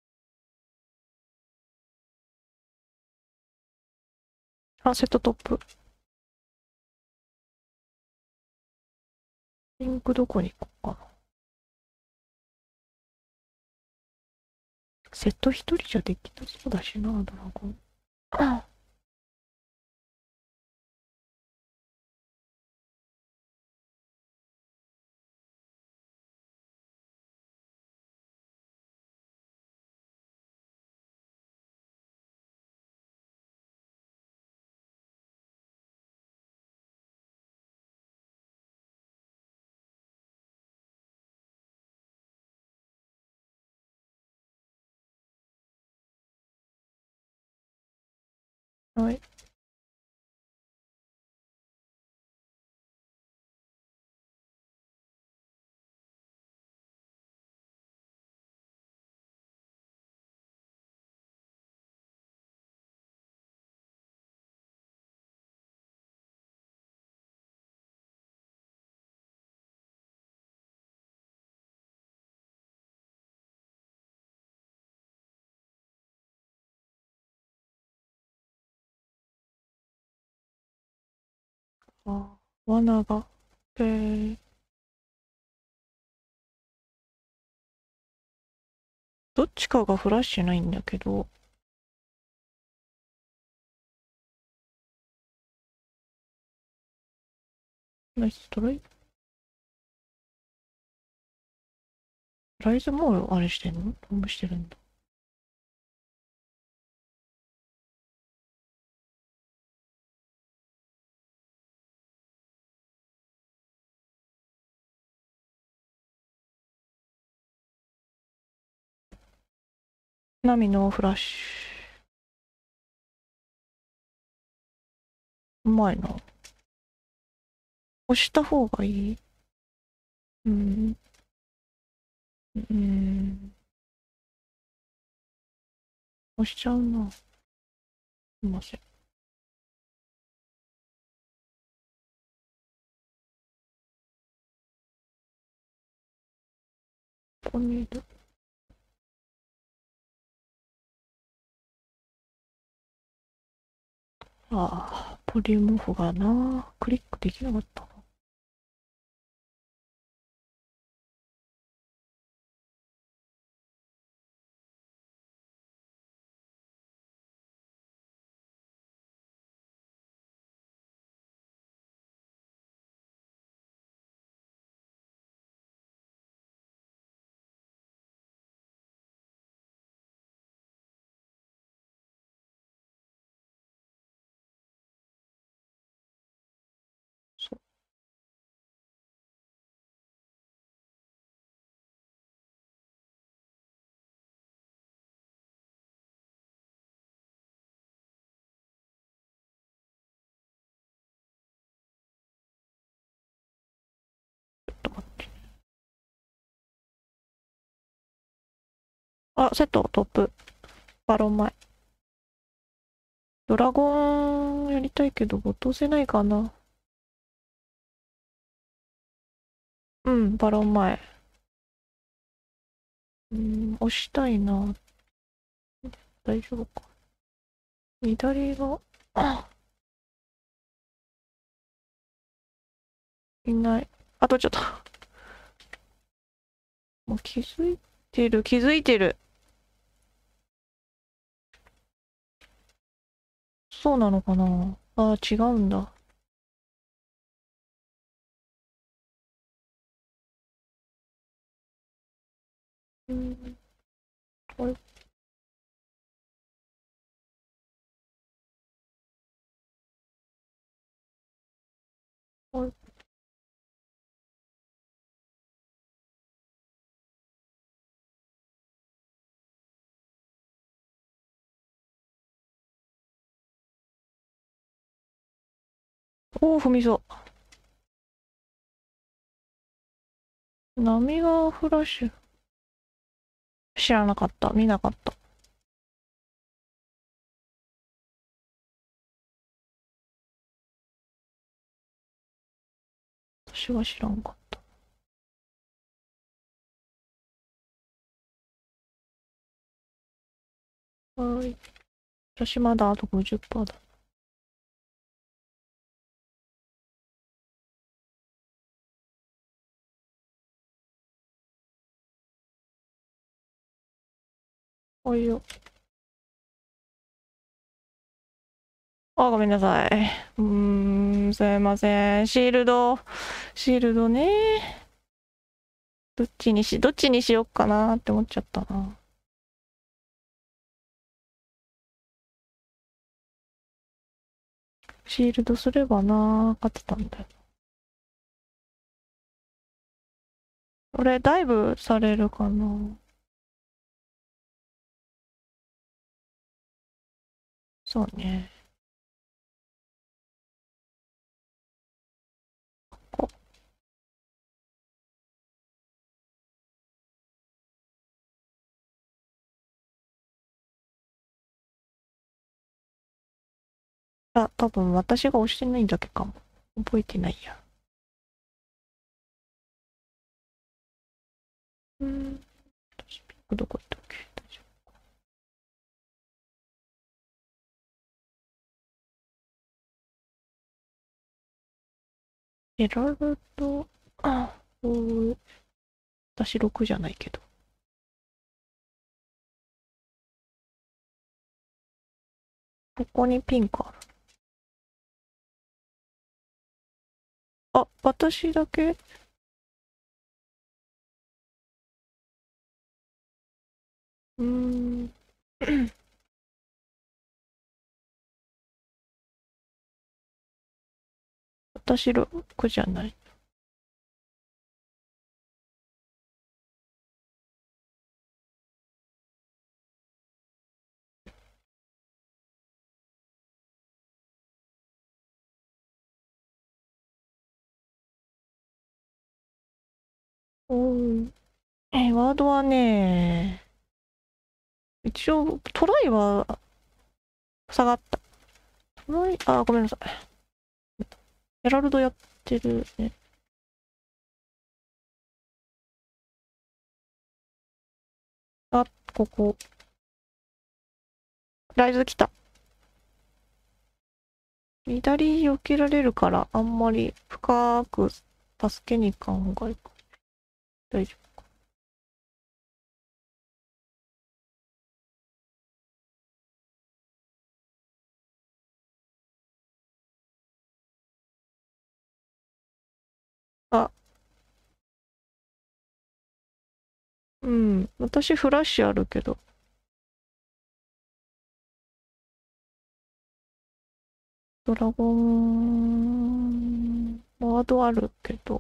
あ、セットトップ。リンクどこに行こうかな。セット一人じゃできなそうだしな、ドラゴン。あ、はい。 あ、罠が。えー、どっちかがフラッシュないんだけど。ナイストライ。ライズもあれしてんの？トンボしてるんだ。ナミのフラッシュ。うまいな。押した方がいい？うん。うん。押しちゃうな。すいません。ここにいる。ああ、ポリモフがな。クリックできなかったな。そう。ちょっと待って。あ、セット、トップ。バロン前。ドラゴンやりたいけど、落とせないかな。うん、バロン前。うん、押したいな。大丈夫か。左が、あ、いない。あとちょっと。もう気づいてる、気づいてる。そうなのかな。あー、違うんだ。うん、あれ、あれ、おー、踏みそう。波がフラッシュ。知らなかった。見なかった。私は知らんかった。はーい。私まだあとごじゅっパーセントだ。おいよ。あ、ごめんなさい。うーん、すいません。シールド、シールドね。どっちにし、どっちにしよっかなって思っちゃったな。シールドすればな、勝ってたんだよ。俺、ダイブされるかな。そうね。こあ、多分私が押してないだけかも。覚えてないや。うーん、私ピンクどこ行ったっけ？大丈エラルド、あ、うん、私ろくじゃないけど。ここにピンクある。あ、私だけ。うーん。私ろくじゃない。うん。え、ワードはね、一応、トライは下がった。トライ、あ、ごめんなさい。ヘラルドやってるね。あ、ここ。ライズ来た。左避けられるから、あんまり深く助けに行かん方がいいか。大丈夫。あ、うん。私フラッシュあるけど。ドラゴン、ワードあるけど。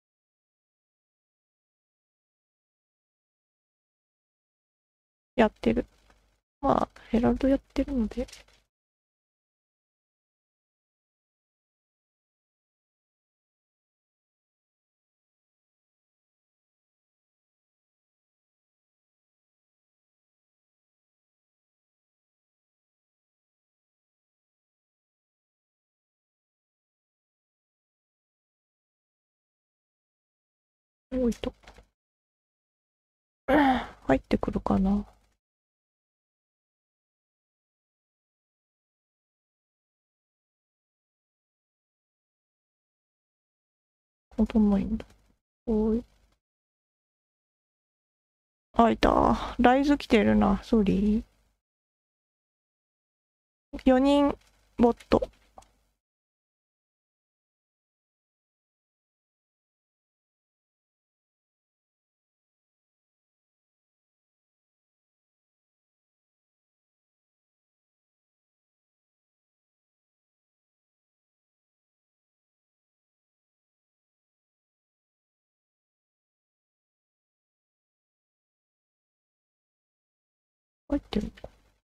やってる。まあ、ヘラルドやってるので。多いと。入ってくるかな。戻んないんだ。おい。あ、いた。ライズ来てるな。ソリー。よにんボット。入ってる。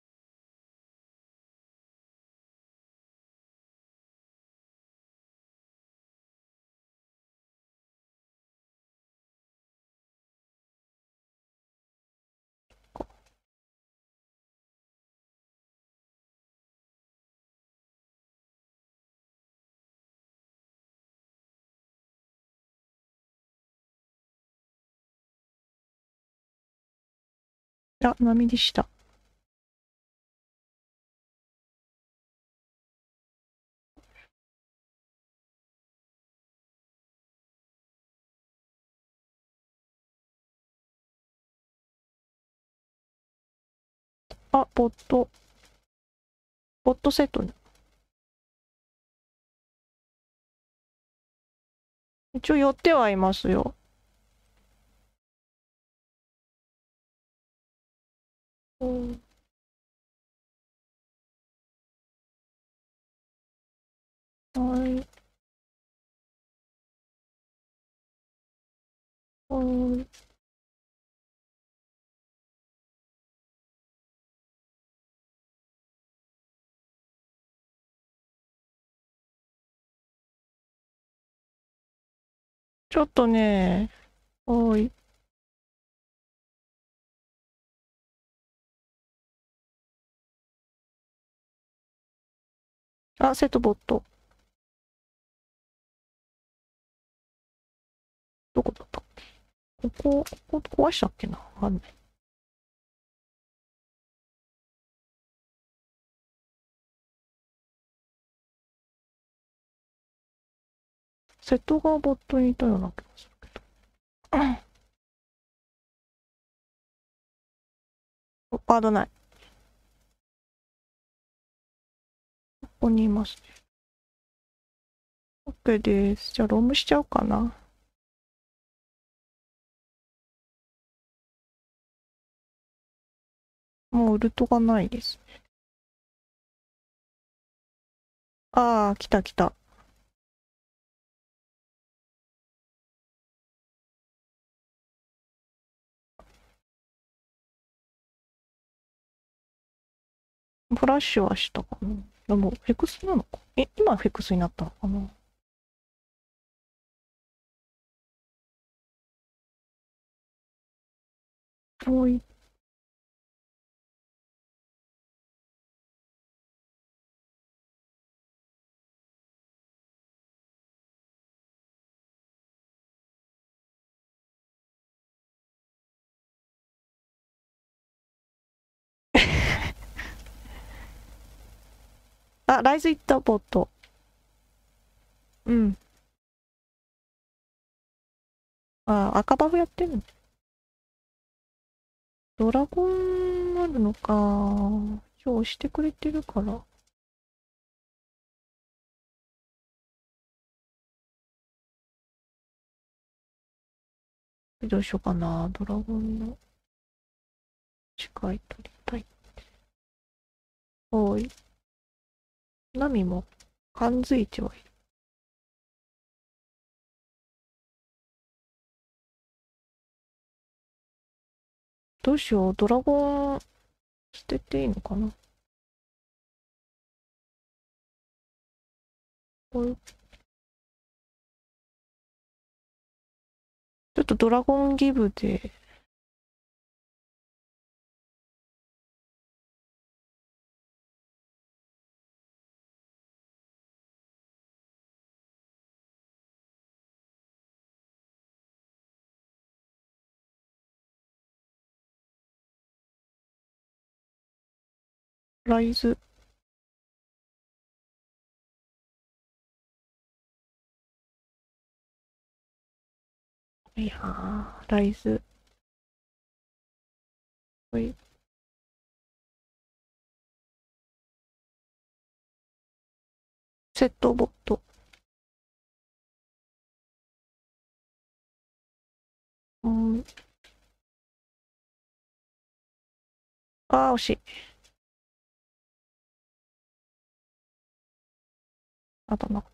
あ、波でした。あ、ボット。ボットセットね。一応寄ってはいますよ。うん。はい。はい。ちょっとね、はい。あ、セットボット。どこだったここ、ここ壊したっけなわかんない。 瀬戸がボットにいたような気がするけど。ワードない。ここにいますね。OK です。じゃあロームしちゃおうかな。もうウルトがないです。ああ、来た来た。フラッシュはしたかな。でも、フェクスなのか。え、今フェクスになったのかな。おい。あ、ライズ行った、ボット。うん。あ、赤バフやってんの。ドラゴンあるのか。今日押してくれてるから。どうしようかな。ドラゴンの近い取りたい。おい。ナミも、感づいてはいる。どうしよう。ドラゴン、捨てていいのかな。これちょっとドラゴンギブで、ライズ。いやー、ライズ。はい。セットボット。うん。あー、惜しい。当たんなかった。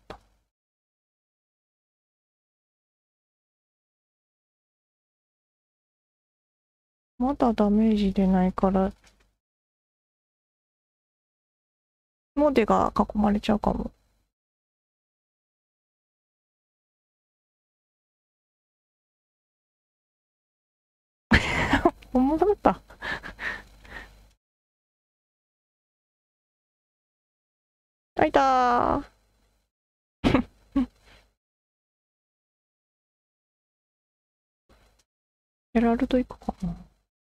まだダメージ出ないから、モデが囲まれちゃうかも。本物だった。あいたー。ヘラルド行くかな。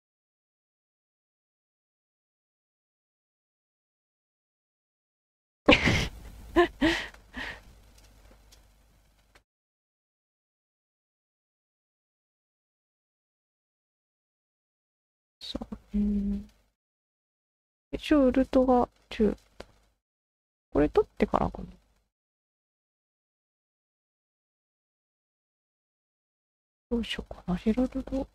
そう。うん。一応ウルトがじゅう。これ取ってからかな。どうしようかな。ヘラルド。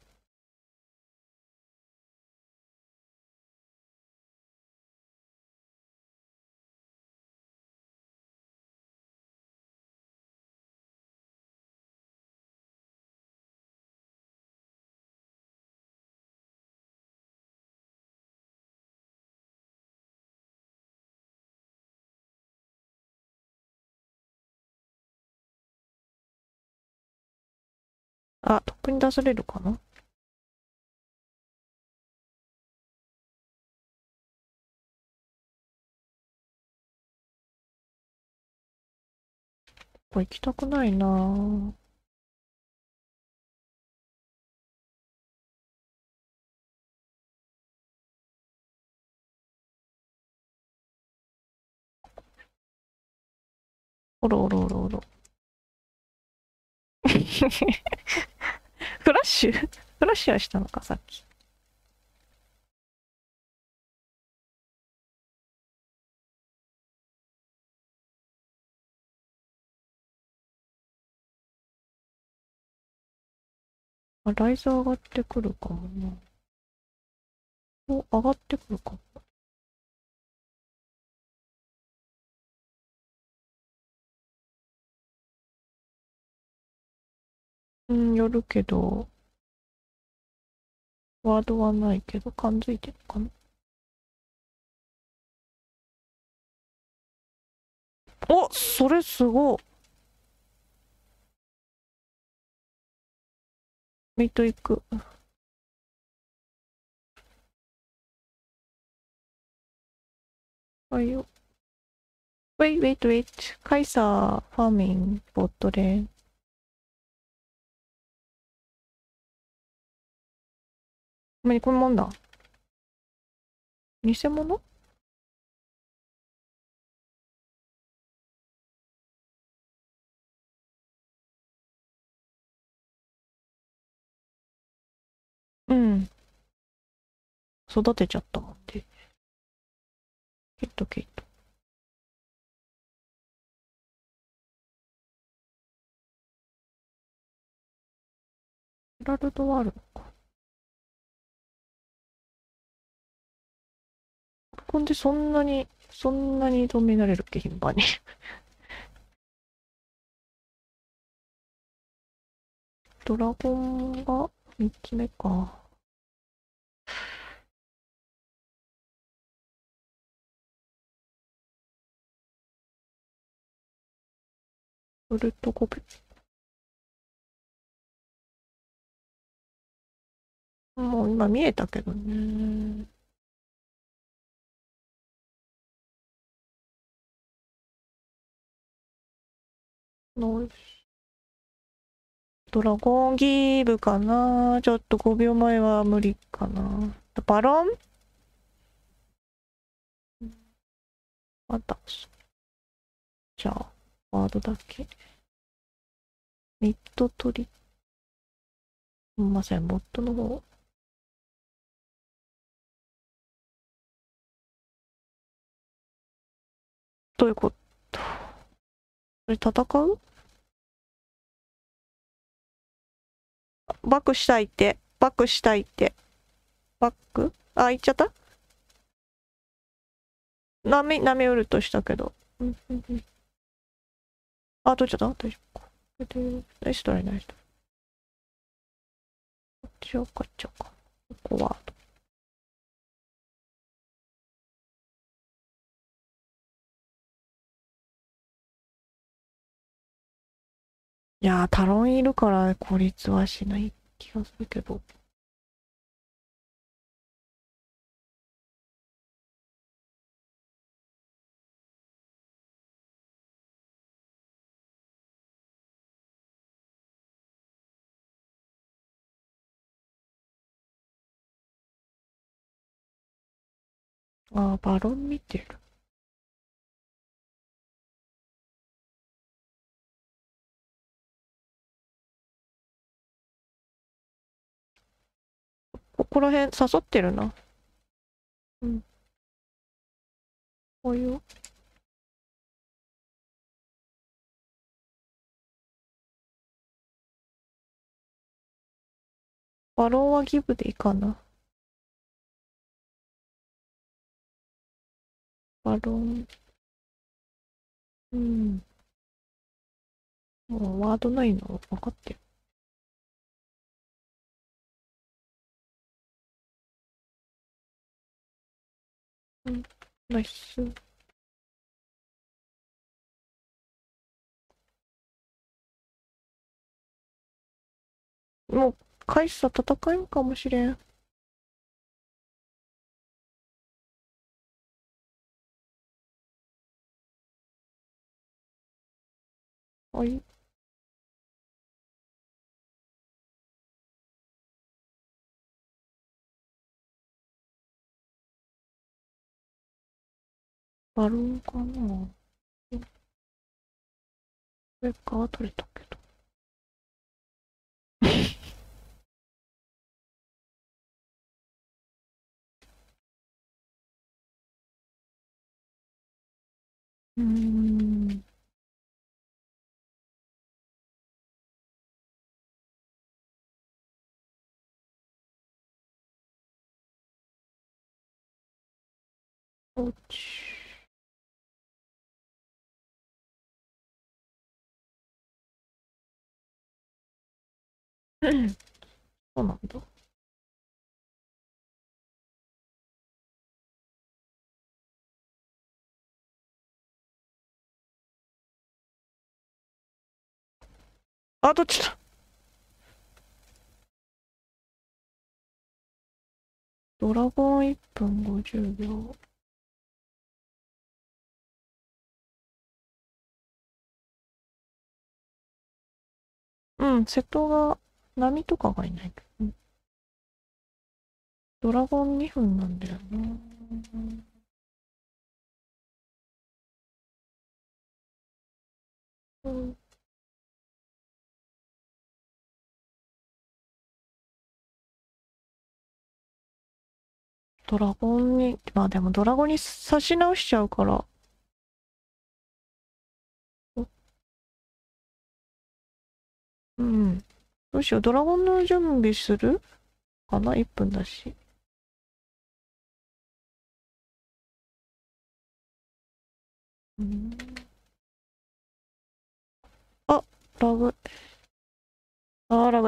あ、トップに出されるかな。ここ行きたくないなぁ。おろおろおろおろ。 フラッシュフラッシュはしたのか、さっき。あ、ライズ上がってくるかもな。お、上がってくるかも。うん、よるけど、ワードはないけど、感づいてるかな。お、それすごい。ミッド行く。はいよ。Wait, wait, wait. カイサー、ファーミン、ボットレーン。お前にこんもんだ。偽物。うん。育てちゃったもんで。ケットケット。ヘラルドはあるのか。こんでそんなに、そんなに止められるっけ、頻繁に。ドラゴンがみっつめか。ウルトコピ。もう今見えたけどね。ノイス。ドラゴンギーブかな。ちょっとごびょうまえは無理かな。バロン。あった。じゃあ、ワードだけ。ミッド取り。すみません、ボットの方。どういうこと？これ戦う？バックしたいって。バックしたいって。バック。あ、行っちゃった。波、波打るとしたけど。うんうんうん。あ、取っちゃった。大丈夫か。ナイストライ、ナイストライ。こっちを買っちゃうか。ここは。いやー、タロンいるから孤立はしない気がするけど。あー、バロン見てる。ここら辺誘ってるな。うん。こういう。バロンはギブでいいかな。バロン。うん。もうワードないの分かってる。うん。ナイス。もう、カイサ戦えんかもしれん。はい。バロンかな。これか、取れたけど。 うーん。おち。そうなんだ。あ、どっちだ。ドラゴンいっぷんごじゅうびょう。うん、瀬戸が、波とかがいないけど、うんドラゴンにふんなんだよな。うん、ドラゴンに、まあでもドラゴンに差し直しちゃうから、うん。どうしよう、ドラゴンの準備するかな？ いっ 分だし。うん、あ、ラグ。あー、ラグ。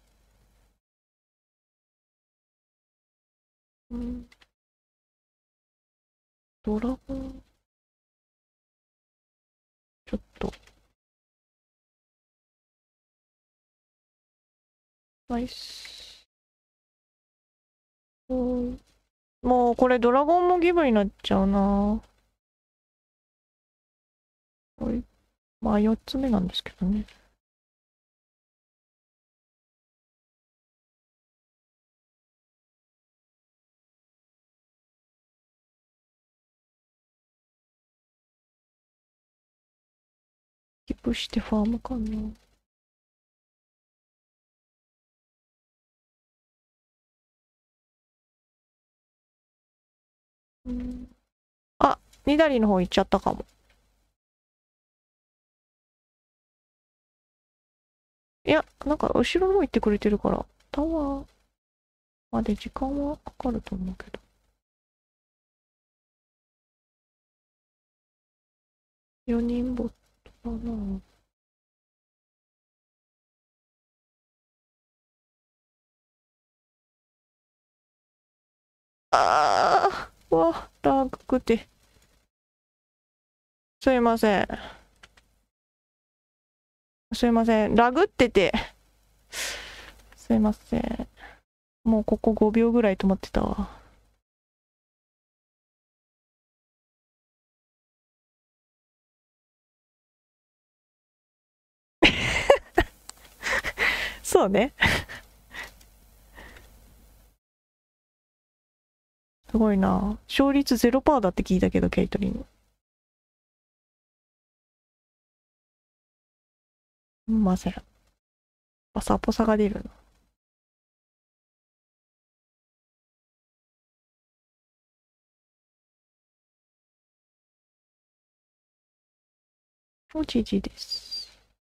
うん、ドラゴン、ちょっと、ナイス。うん、もうこれドラゴンもギブになっちゃうな。これ、まあよっつめなんですけどね。キープしてファームかな。うん、あ、ニダリの方行っちゃったかも。いや、なんか後ろの方行ってくれてるから、タワーまで時間はかかると思うけど。よにんボットかな。あー、わ、ラグで。すいません。すいません。ラグってて。すいません。もうここごびょうぐらい止まってたわ。そうね。すごいな。勝率ゼロパーセントだって聞いたけど、ケイトリン。ません。パサポサが出るな。おじじです。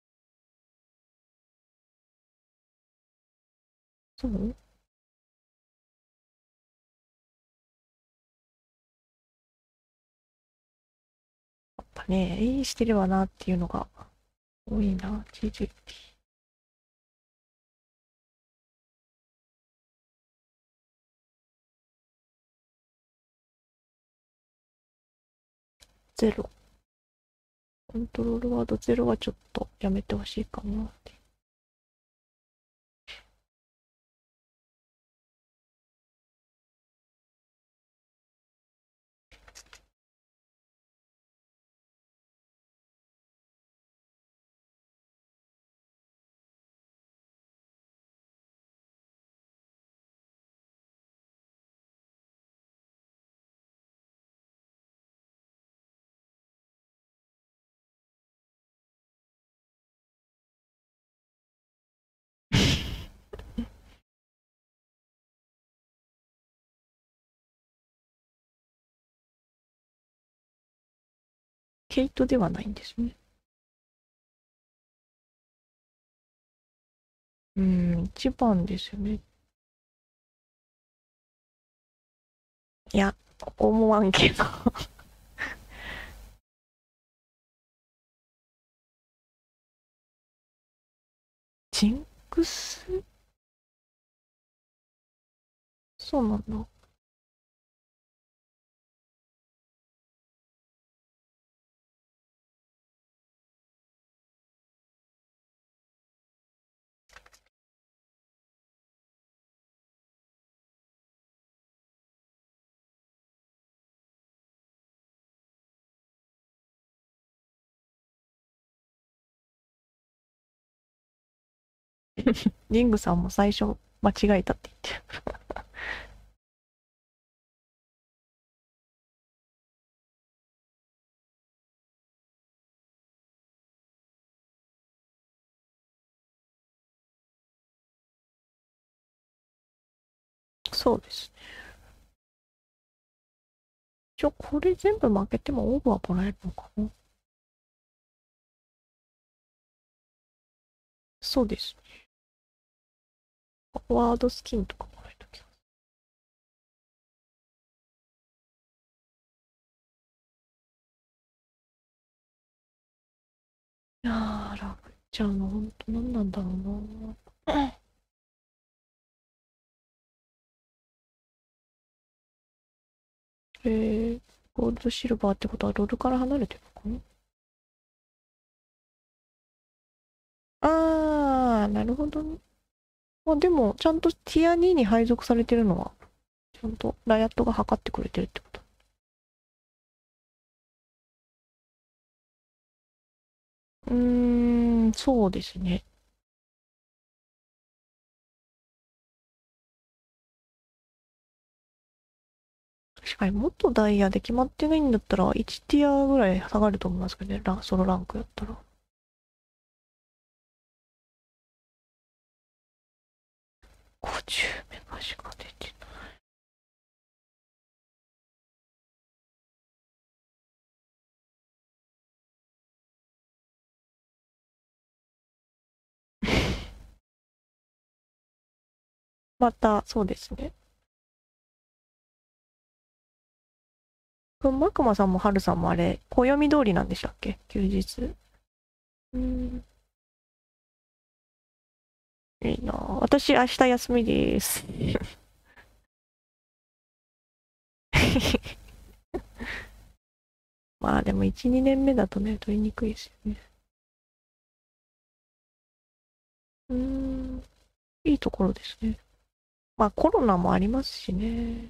そうやっぱね、いいしてるわなっていうのが多いな、ジジ。ゼロ。コントロールワードゼロはちょっとやめてほしいかなって。 ケイトではないんですね。うん、一番ですよね。いや、思わんけど。ジンクス、そうなんだ。リングさんも最初間違えたって言ってる。そうですね。一応これ全部負けてもオーバーもらえるのかな。そうですね。ワードスキンとかもらえた気がする。いやー、ラブちゃんの本当何なんだろうな。えー、ゴールドシルバーってことはロールから離れてるのかな。あー、なるほどね。まあでも、ちゃんとティアにに配属されてるのは、ちゃんとライアットが測ってくれてるってこと。うーん、そうですね。確かにもっとダイヤで決まってないんだったら、いちティアぐらい下がると思いますけどね、ランソロランクやったら。ごじゅうメガしか出てない。また、そうですね。くんまくまさんもはるさんもあれ、暦通りなんでしたっけ休日。うん、いいなぁ。私、明日休みです。まあでもいち、にねんめだとね、取りにくいですよね。うーん、いいところですね。まあコロナもありますしね。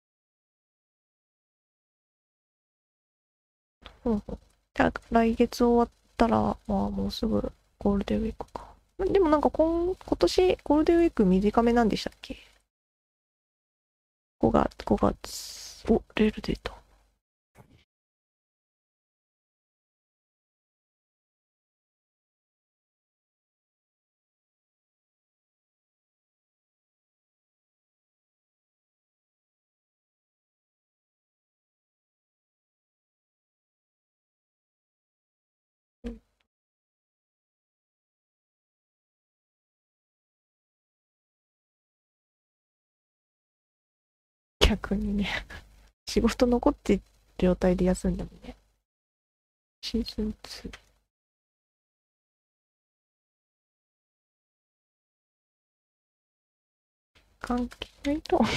うん。じゃあ来月終わったら、まあもうすぐゴールデンウィークか。でもなんか今、今年ゴールデンウィーク短めなんでしたっけ？ ご 月、ごがつ。お、レールデータ。逆にね、仕事残ってる状態で休んでもね。シーズンツー。関係ないと思う。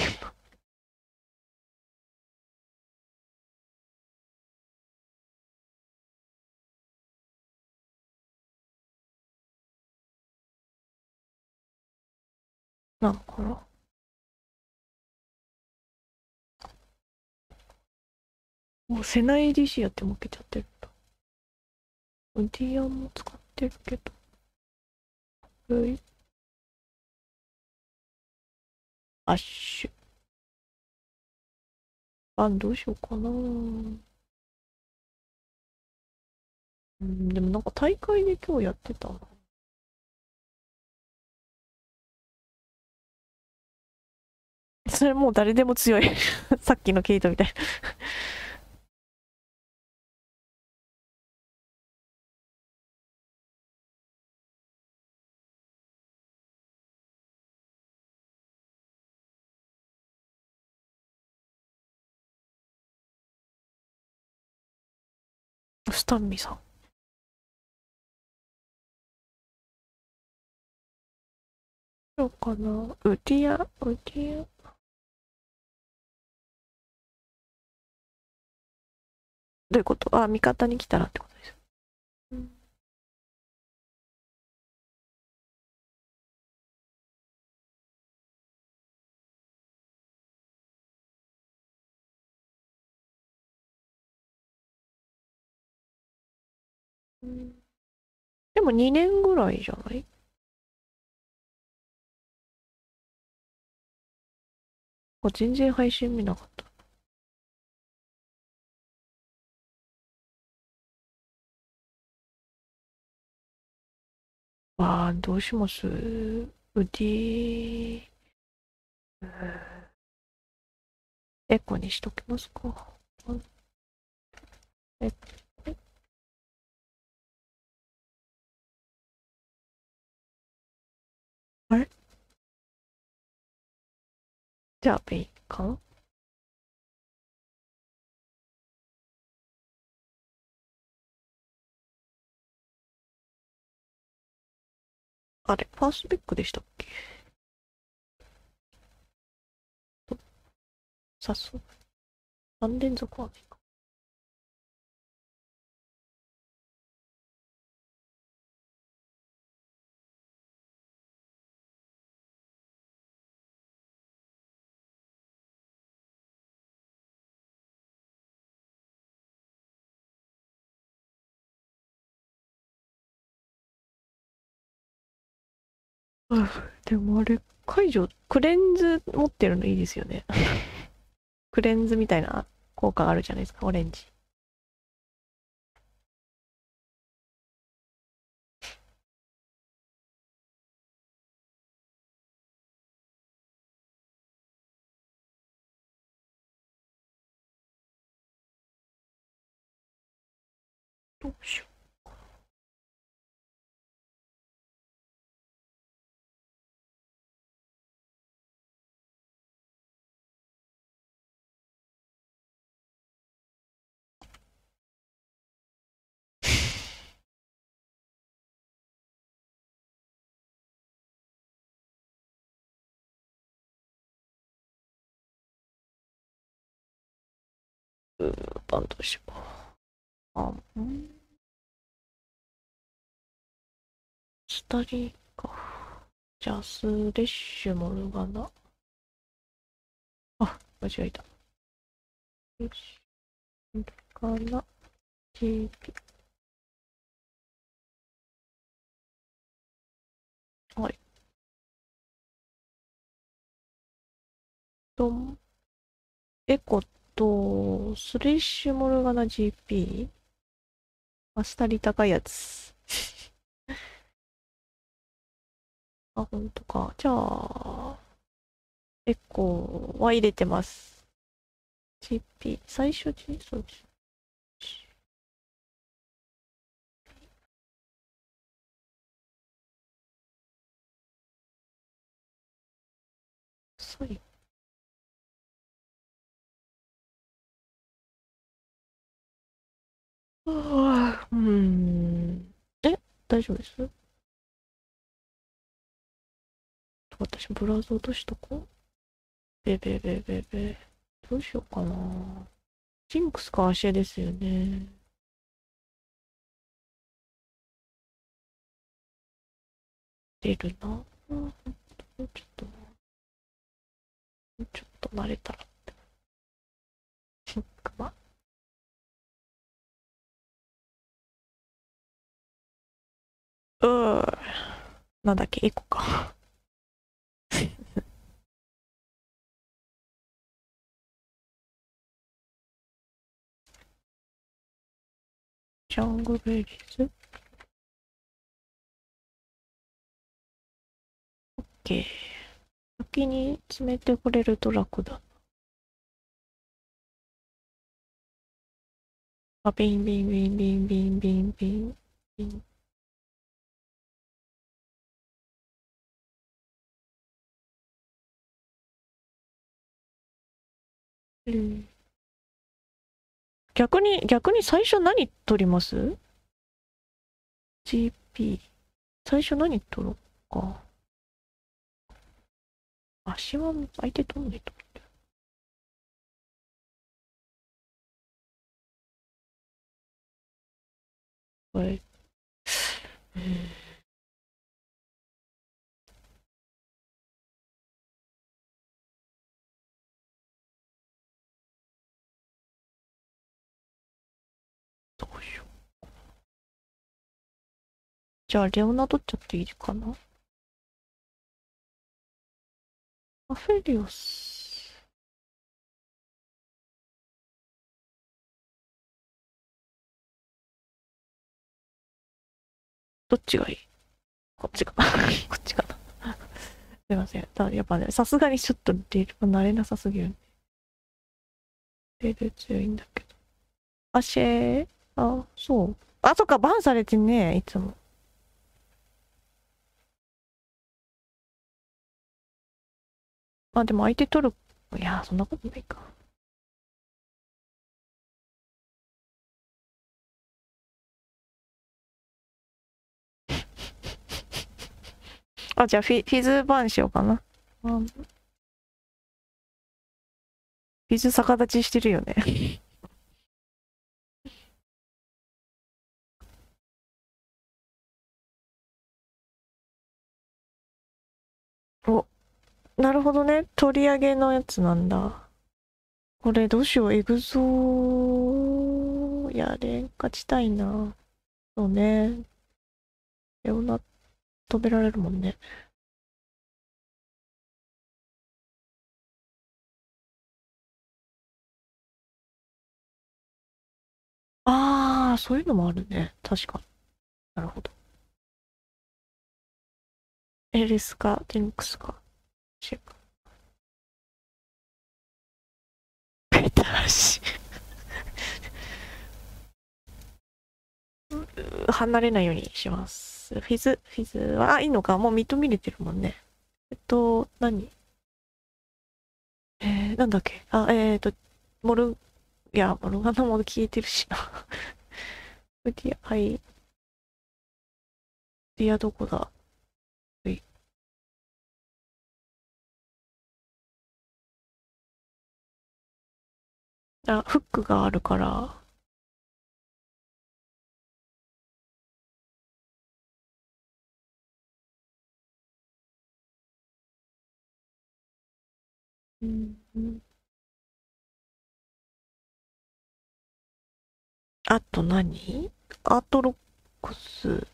なんかな。もうセナ エーディーシー やって負けちゃってるんだ。ウディアンも使ってるけど。うい、アッシュ。あ、どうしようかな。うん、でもなんか大会で今日やってたな。それもう誰でも強い。さっきのケイトみたいな。 スタンミさん。そうかな。ウディア、ウディア。どういうこと？あ、味方に来たらってことです。うん。うん、でもにねんぐらいじゃない？あ、全然配信見なかった。あー、どうします？ウディ、エコにしときますか。え、あれ、じゃあ、ベイカン。あれ、ファーストピックでしたっけ？さすが。さん連続はないか。うん、でもあれ、解除、クレンズ持ってるのいいですよね。クレンズみたいな効果あるじゃないですか、オレンジ。どうしよう。うー、バンドしよう。あ、ん、スタリーか。じゃあ、スレッシュモルガナ。あ、間違えた。よし。モルガナ、ジーピー。はい。と、エコと、スレッシュモルガナ ジーピー？ アスタリ高いやつ。あ、ほんとか。じゃあ、エコは入れてます。ジーピー、最初 G、そうです。そう。あー、うーん。え、大丈夫です？私、ブラウザ落としとこう。べべべべべ。どうしようかな。ジンクスかアシェですよね。出るな。もうちょっと、もうちょっと慣れたら。シンクマ。うー。なんだっけ、エコか。ジャングルベリーズ。オッケー。先に詰めてくれると楽だ。あ、ビンビンビンビンビンビンビンビン。うん。 逆に、逆に最初何取ります？ ジーピー。最初何取ろうか。足は相手取んないと思って。これ、えーどうしよう。じゃあ、レオナ取っちゃっていいかな。アフェリオス。どっちがいい？こっちか。こっちかな。すいません。ただやっぱね、さすがにちょっとレールが慣れなさすぎる。レール強いんだけど。あ、シェー。あ、そう。あ、そっか、バンされてね、いつも。まあでも相手取る。いやー、そんなことないか。あ、じゃあフィ、フィズバンしようかな。うん、フィズ逆立ちしてるよね。お、なるほどね。取り上げのやつなんだ。これどうしよう。エグゾー、やれん、勝ちたいな。そうね。レオナ止められるもんね。あー、そういうのもあるね。確かに。なるほど。エリスか、テニクスか。シェか。ペタラシ。離れないようにします。フィズ、フィズは、あ、いいのか。もう認めれてるもんね。えっと、何えー、なんだっけ。あ、えーと、モル、いや、モルガナも消えてるしな。ウディア、はい。ディアどこだ？うい。あ、フックがあるから。うん、うん。あと何？アートロックス。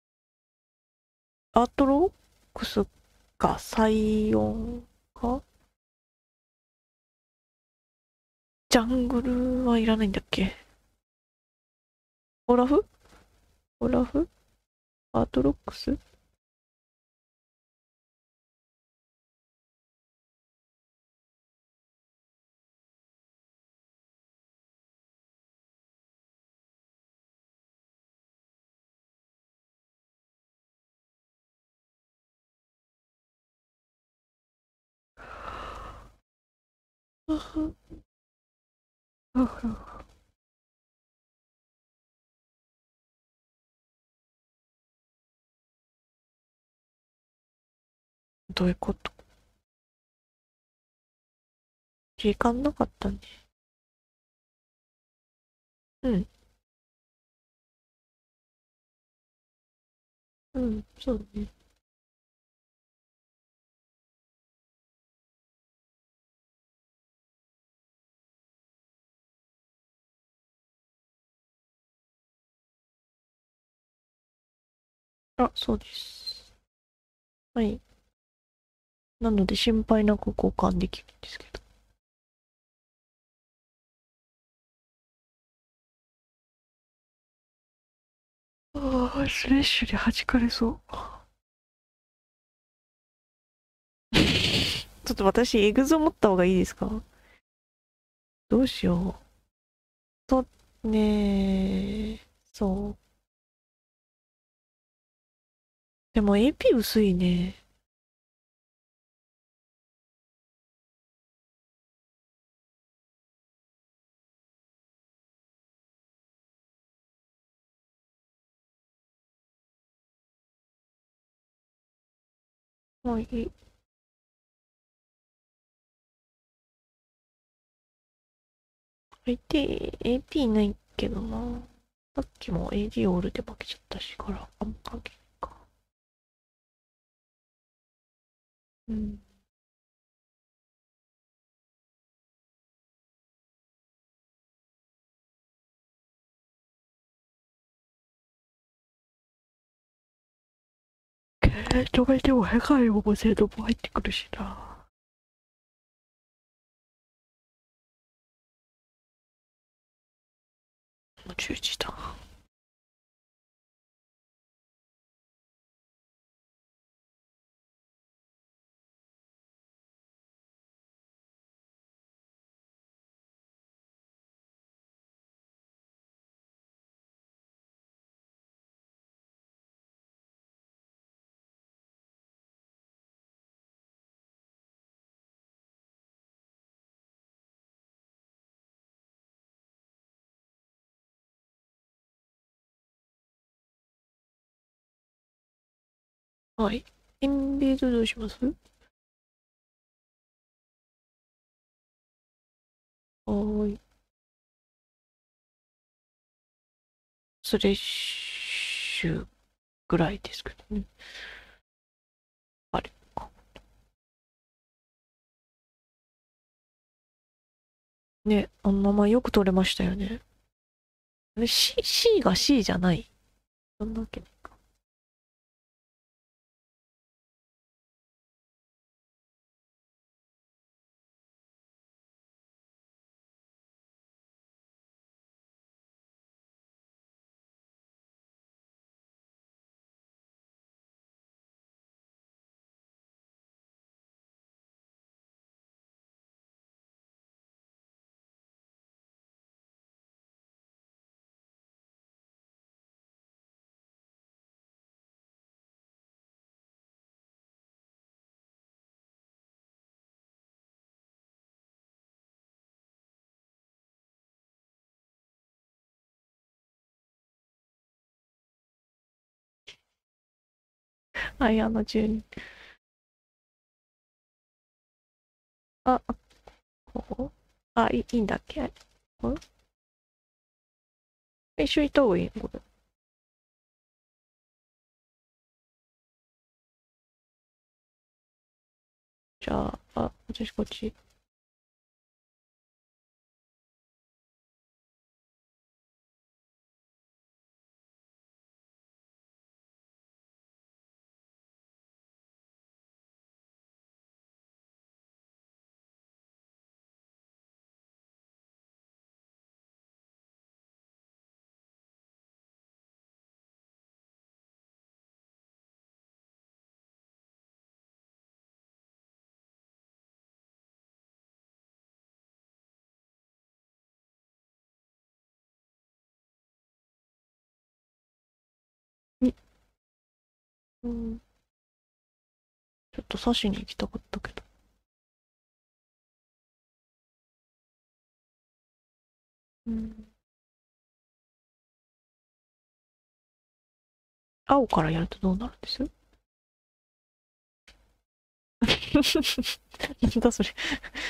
アートロックスか、サイオンか。ジャングルはいらないんだっけ？オラフオラフアートロックス。どういうこと？時間なかったね。うん、うん、そうね。あ、そうです。はい。なので心配なく交換できるんですけど。ああ、スレッシュで弾かれそう。ちょっと私、エグゾ持った方がいいですか？どうしよう。と、ねえ、そう。でも エーピー 薄いね。 はい。相手 エーピー ないけどな。さっきも エーディー オールで負けちゃったしから、あんま関係ないか。うん。えー、とか言っても世界をも制度も入ってくるしな。もうじゅうじだ。はい。インベードどうします？はーい。スレッシュぐらいですけどね。あれか。ね、あの名前よく取れましたよね。あれ C、C が C じゃない。どんなわけないか。はい、あのじゅうに。あ、ここあ、いいいいんだっけ？ん一緒に行った方がいいのこれ？じゃあ、あ、私こっち。に、うん、ちょっと刺しに行きたかったけど。うん。青からやるとどうなるんです？なんだそれ。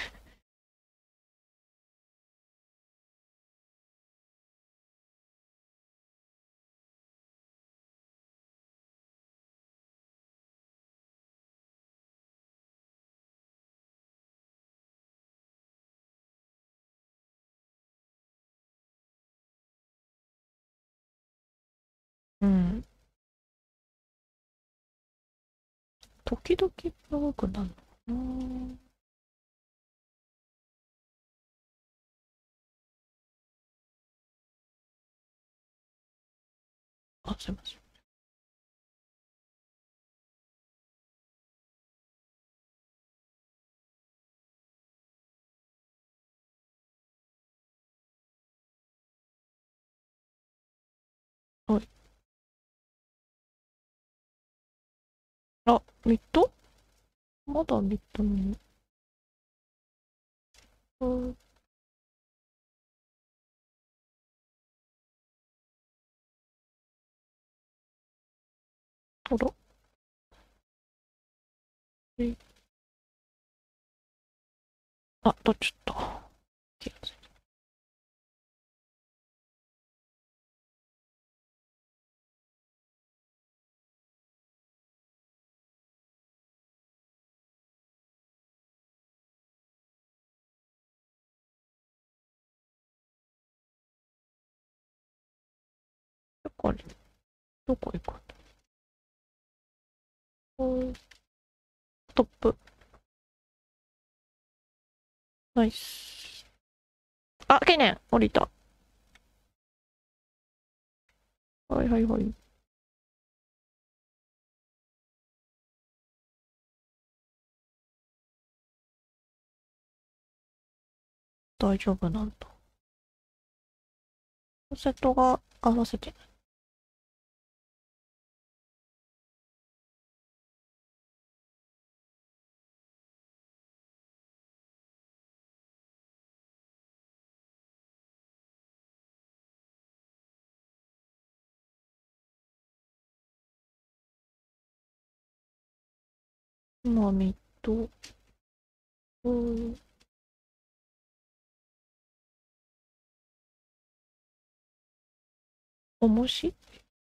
うん。時々長くなるのかな。あ、すいません。はい。あ、ミッドまだミッドに。うん。あら。 えあ、どっちょっと。気がついた。どこに、どこ行くんだ。うん、トップ。ナイス。あ、ケイネン降りた。はいはいはい。大丈夫なんだ。セットが合わせてない。今、ミッド。うん。おもし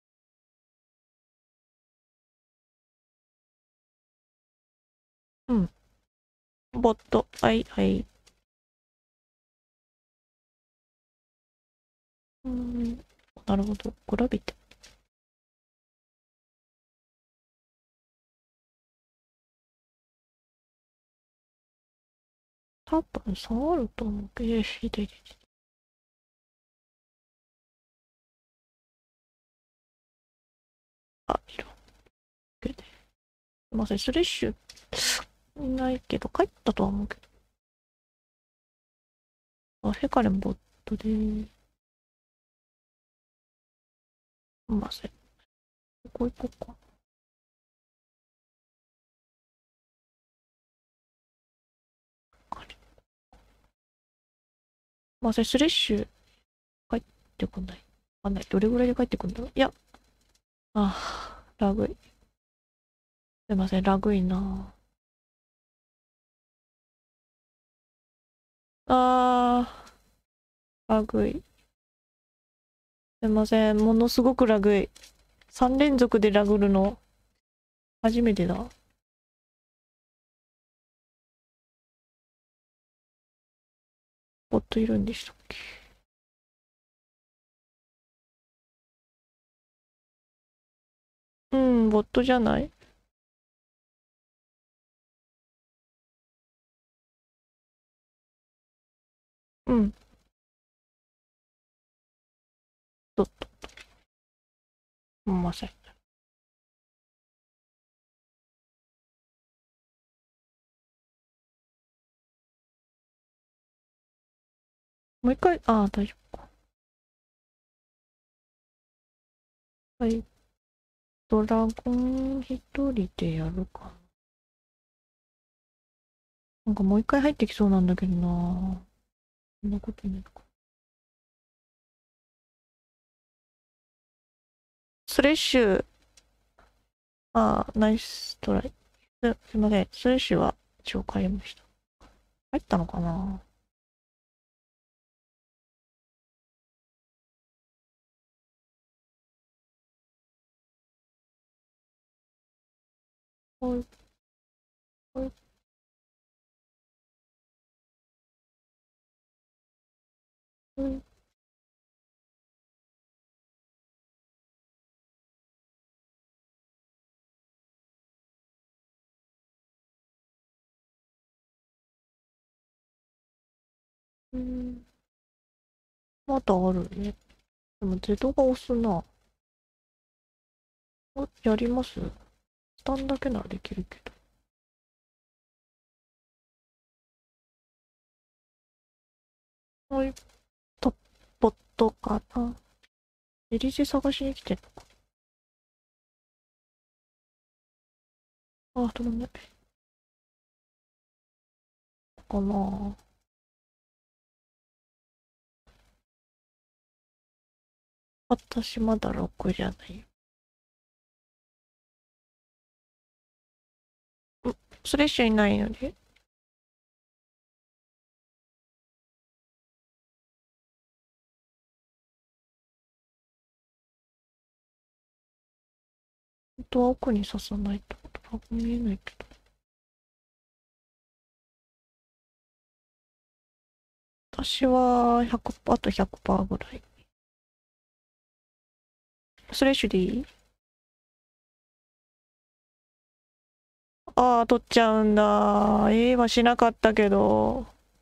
うん。ボット。はいはい。うん。なるほど。グラビティ。多分触ると思うけど、左。あ、いる。すいません、スレッシュいないけど、帰ったとは思うけど。あ、ヘカレンボットで、すいません。ここ行こうか。すいません、スレッシュ帰ってこない。わかんない。どれぐらいで帰ってくるんだろう。いや、あー、ラグい。すいません、ラグいなあー、ラグい。すいません、ものすごくラグい。さん連続でラグるの、初めてだ。ボットいるんでしたっけ。うん、ボットじゃない。うん、ドット。すいません。もう一回、あー、大丈夫か。はい。ドラゴン一人でやるかな。なんかもう一回入ってきそうなんだけどな。そんなことないのか。スレッシュ、あー、ナイストライ。す、すいません。スレッシュは一応変えました。入ったのかな。はい、はい。はい。うん。まだあるね。でも、ゼドが押すな。お、やります。スタンだけならできるけど。はい。トッポットかな。エリジ探しに来てんのか。あ、止まんない。かな。私まだろくじゃないよ。 スレッシュいないので。本当は奥に刺さないと。あ、見えないけど。私はひゃくパーセント、あとひゃくパーセントぐらい。スレッシュでいい？ああ、取っちゃうんだ。ええはしなかったけど。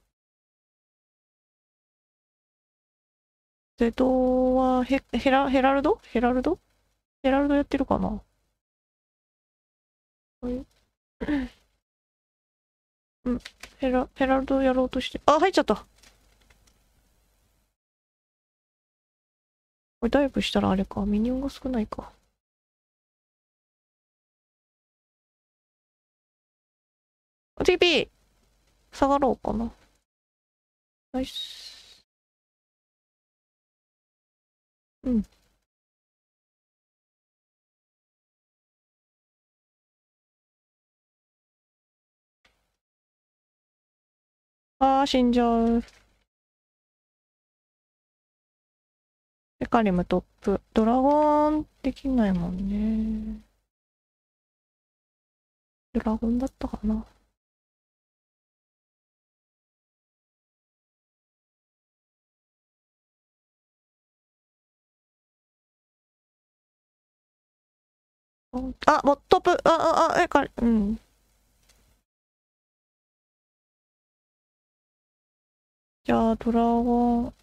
ゼドはヘ、ヘラ、ヘラルドヘラルドヘラルドやってるかな？はい。うん。ヘラ、ヘラルドやろうとして。あ、入っちゃった。これダイブしたらあれか。ミニオンが少ないか。ティーピー! 下がろうかな。ナイス。うん。あー、死んじゃう。エカリムトップ。ドラゴンできないもんね。ドラゴンだったかな。あ、もうトップ、あ、あ、あ、エカリ、うん。じゃあ、ドラゴン。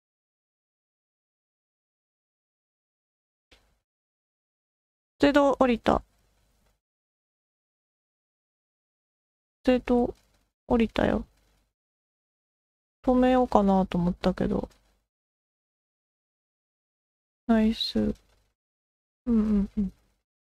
ゼド降りた。ゼド降りたよ。止めようかなと思ったけど。ナイス。うんうんうん。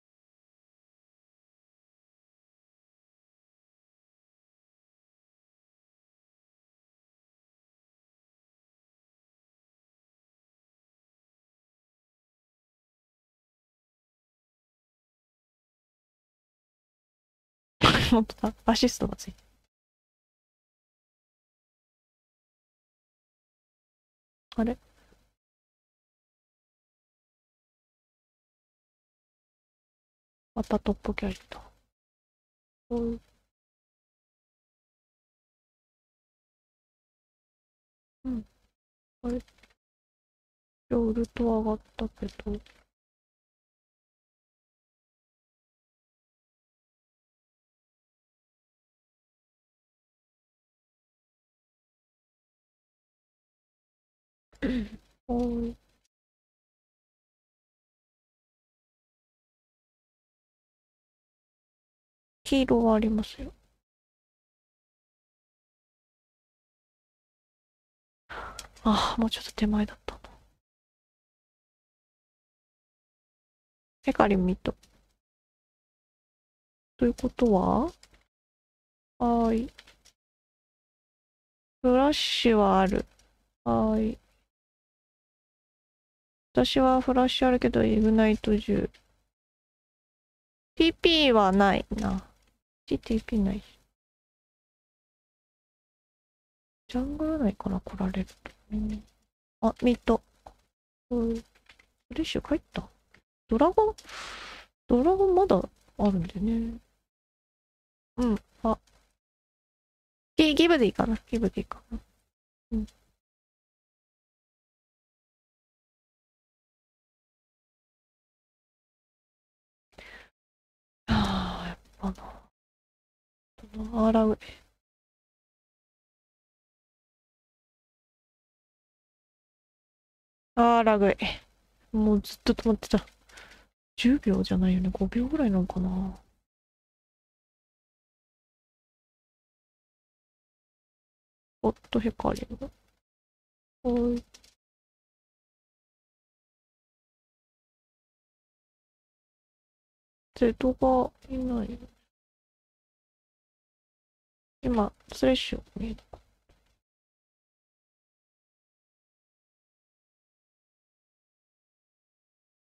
本当だ。アシストがついてる。あれ？またトップキャリだ。うん。うん。あれ？ウルト上がったけど。おい。黄色はありますよ。ああ、もうちょっと手前だったな。ヘカリンミッド。ということは、はーい。フラッシュはある。はーい。私はフラッシュあるけど、イグナイトじゅう。ティーピー はないな。ティーピー ないし。ジャングル内から来られるとね。あ、ミッド。うん。フレッシュ帰った。ドラゴンドラゴンまだあるんでね。うん。あ、ギギブでいいかな。ギブでいいかな。うん。ああ、やっぱな。あらう。あー、ラグい。もうずっと止まってた。じゅうびょうじゃないよね。ごびょうぐらいなのかな。おっと、ヘカリン。おい。ゼドがいない。今、スレッシュ見えた。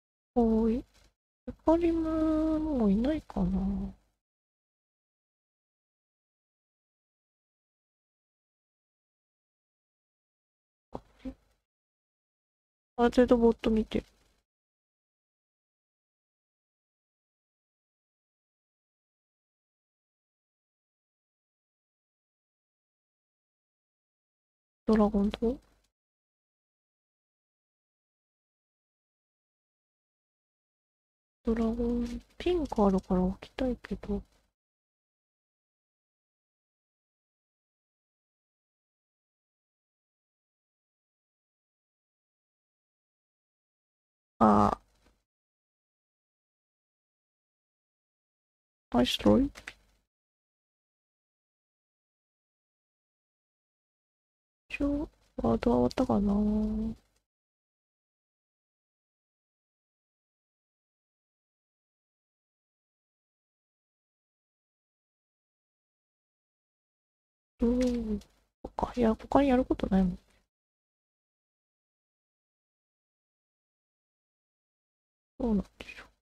おい。ヘカリムもういないかな。 あ、ゼドボット見てる。ドラゴンとドラゴン、ピンクあるから置きたいけど。あー、ナイストロイ。一応、ワードは終わったかな。うん。そっか。いや、他にやることないもん。そうなんでしょ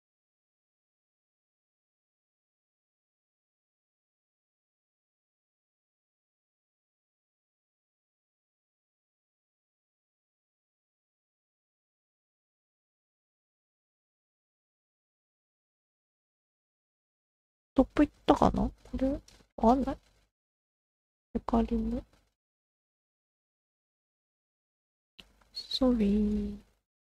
トップ行ったかなこれわかんない。ヘカリム。ソリー。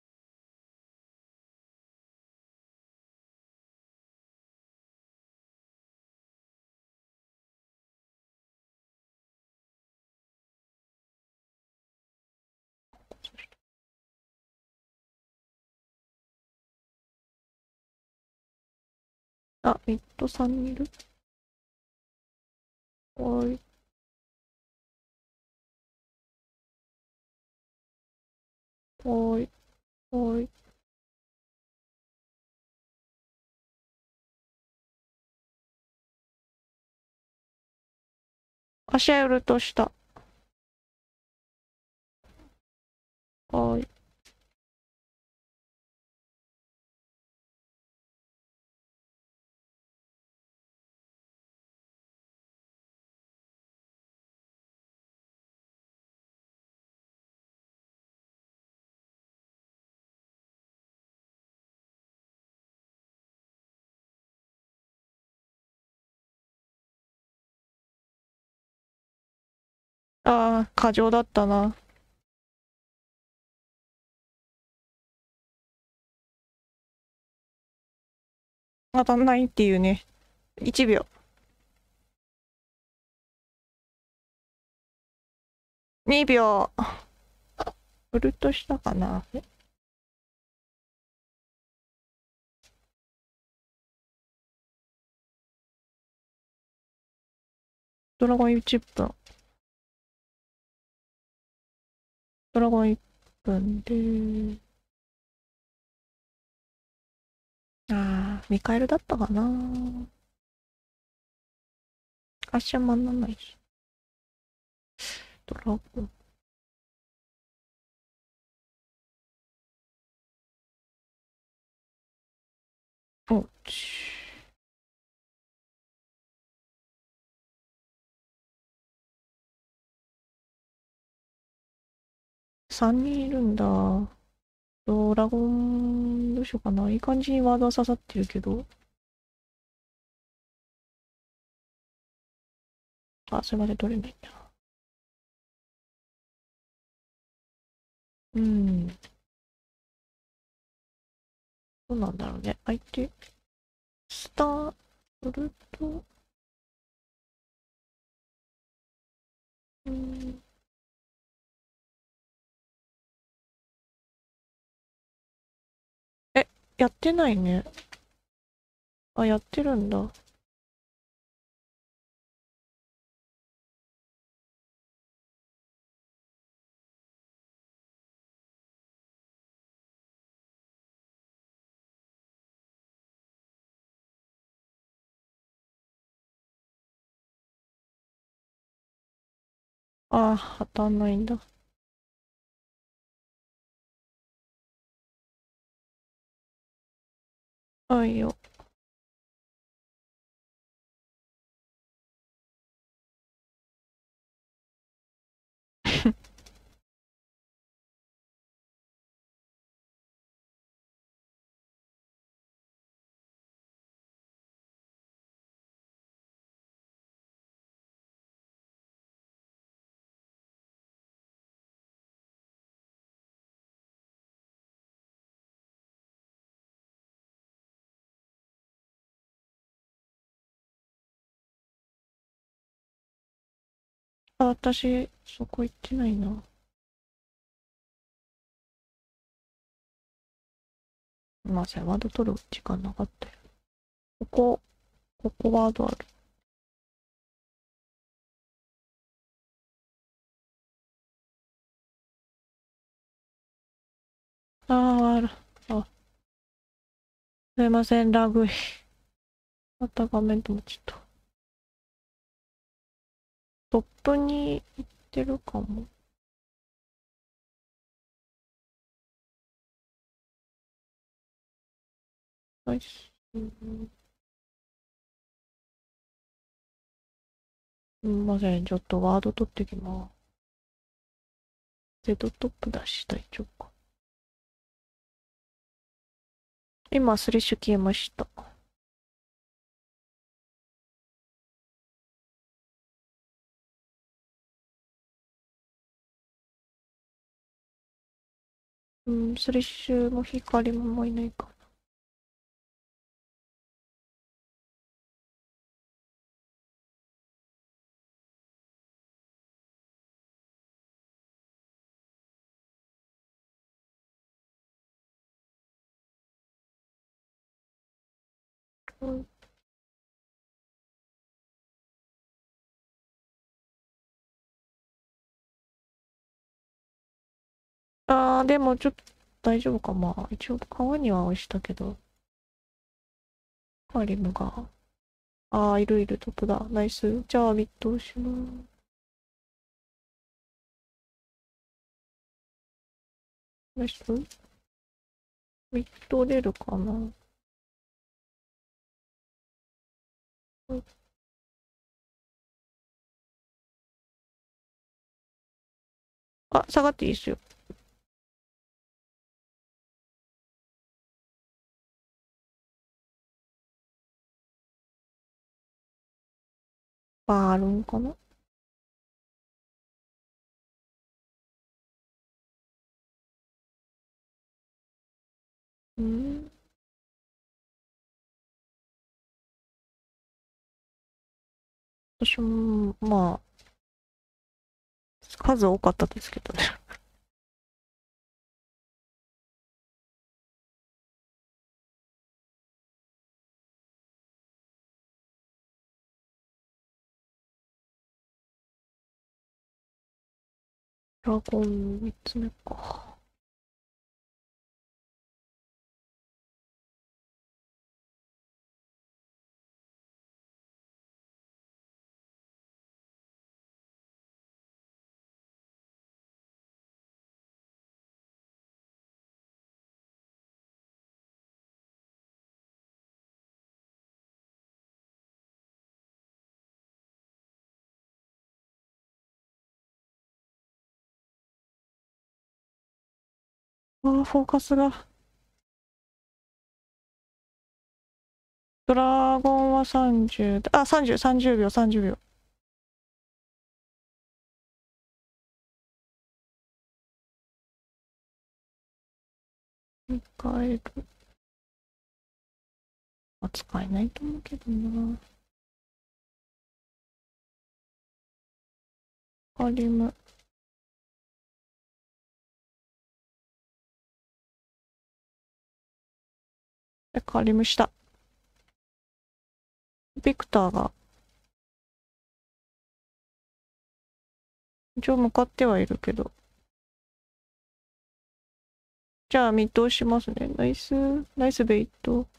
あ、ミッドさんにいる。おい、おい、おい。足やるとした。おい。ああ、過剰だったな。当たんないっていうね。いちびょう。にびょう。ウルトしたかな。ドラゴンいちぷん。ドラゴンいっぷんで、ああ、ミカエルだったかな。アッシャーマンなんないし。ドラゴン。おっち。さんにんいるんだ。ドラゴン、どうしようかな。いい感じにワードは刺さってるけど。あ、すいません、取れないんだ。うん。どうなんだろうね。相手、スター、ウルト、うん。え、やってないね。あ、やってるんだ。あ、当たんないんだ。あ、いいよ。 あ、私、そこ行ってないな。まあ、じゃあワード取る時間なかったよ。ここ、ここワードある。ああ、ある。あ、すいません、ラグい。また画面ともちょっと。トップに行ってるかも。ナイス。うん、すいません、ちょっとワード取ってきます。ゼットトップ出し大丈夫か。今、スレッシュ消えました。うん、スレッシュも光ももいないか。うん、あー、でもちょっと大丈夫か。まあ、一応川には押したけど、カリムが。あー、いるいる、トップだ。ナイス。じゃあ、ミッド押します。ナイス。ミッド出るかな。うん、あ、下がっていいっすよ。バールンかな。うん。私も、まあ、数多かったですけどね。ドラゴンみっつめか。あー、フォーカスが。ドラゴンはさんじゅう、あ、さんじゅう、さんじゅうびょう、さんじゅうびょう。ミカエル。あ、使えないと思うけどな。カリム。え、カリムした。ビクターが、一応向かってはいるけど。じゃあ、ミッド押しますね。ナイス、ナイスベイト。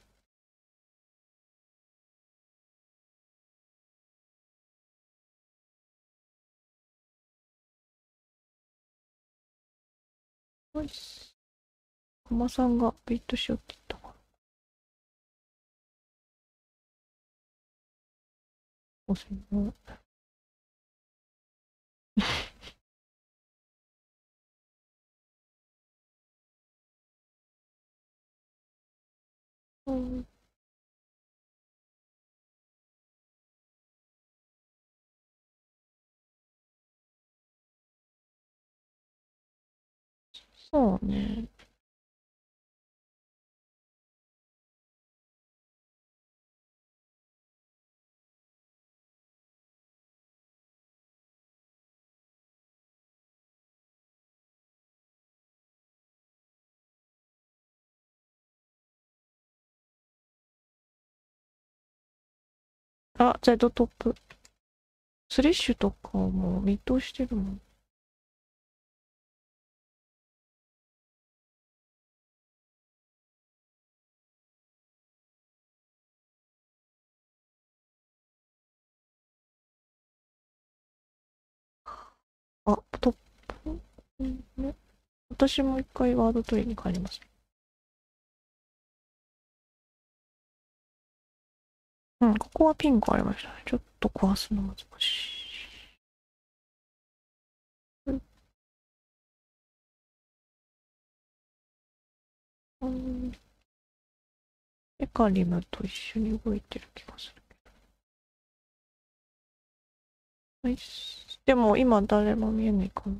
ナイス。コマさんがベイトしようって言ったかな。押せな。うん、そうね。 あ、ゼットトップ。スレッシュとかもミッドしてるもん。あ、トップ、うんね。私も一回ワードトレイに帰ります。うん、ここはピンクありましたね。ちょっと壊すの難しい。うん、エカリムと一緒に動いてる気がする。はい。でも今誰も見えないかな。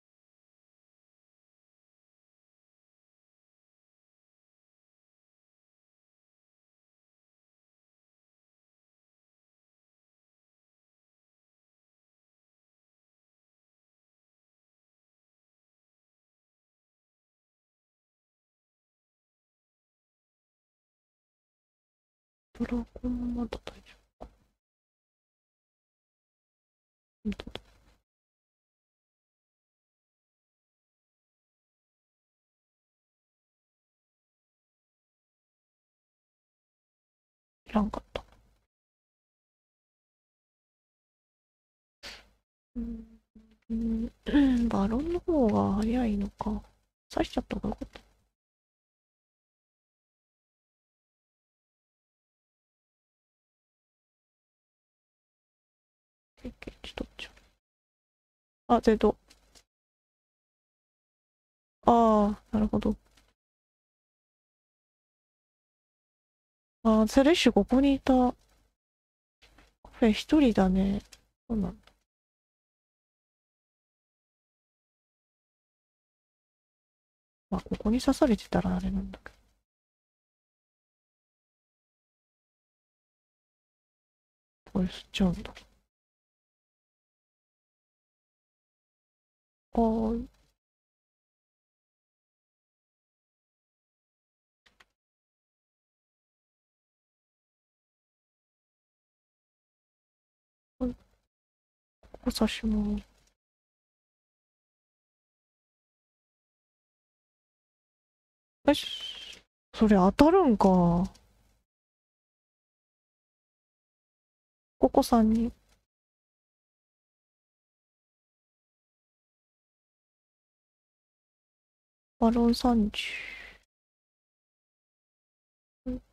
ドラゴンまだ大丈夫か。本当だ。知らんかった。うん、うん、バロンの方が早いのか。刺しちゃった方がよかった。経験値取っちゃう。あ、ゼット。ああ、なるほど。ああ、セレッシュここにいた。カフェ一人だね。そうなんだ。まあ、ここに刺されてたらあれなんだけど。これ吸っちゃうんだ。ああ、ここ刺します。よし。それ当たるんか。ここさんにん。バロンさんじゅう。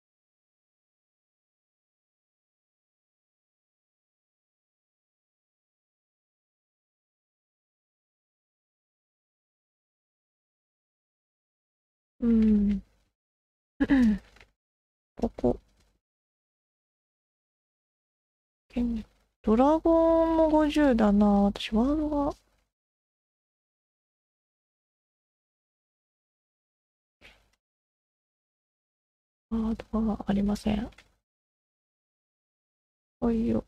うん。ここ。ドラゴンもごじゅうだな。私、ワードが。ワードがありません。おいよ。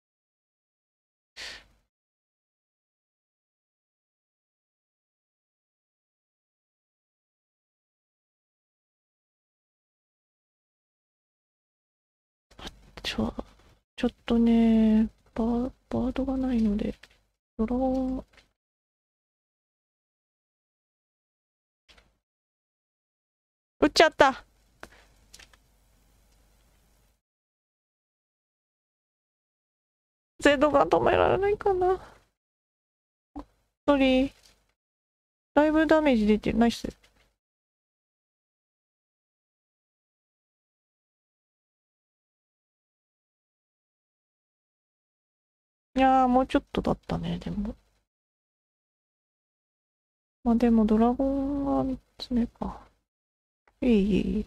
ちょ、ちょっとね、バー、バードがないので、ドラゴン、撃っちゃった。ゼドが止められないかな。ソリー。だいぶダメージ出てる。ナイス。いやー、もうちょっとだったね、でも。まあでも、ドラゴンがみっつめか。いい、いい、いい。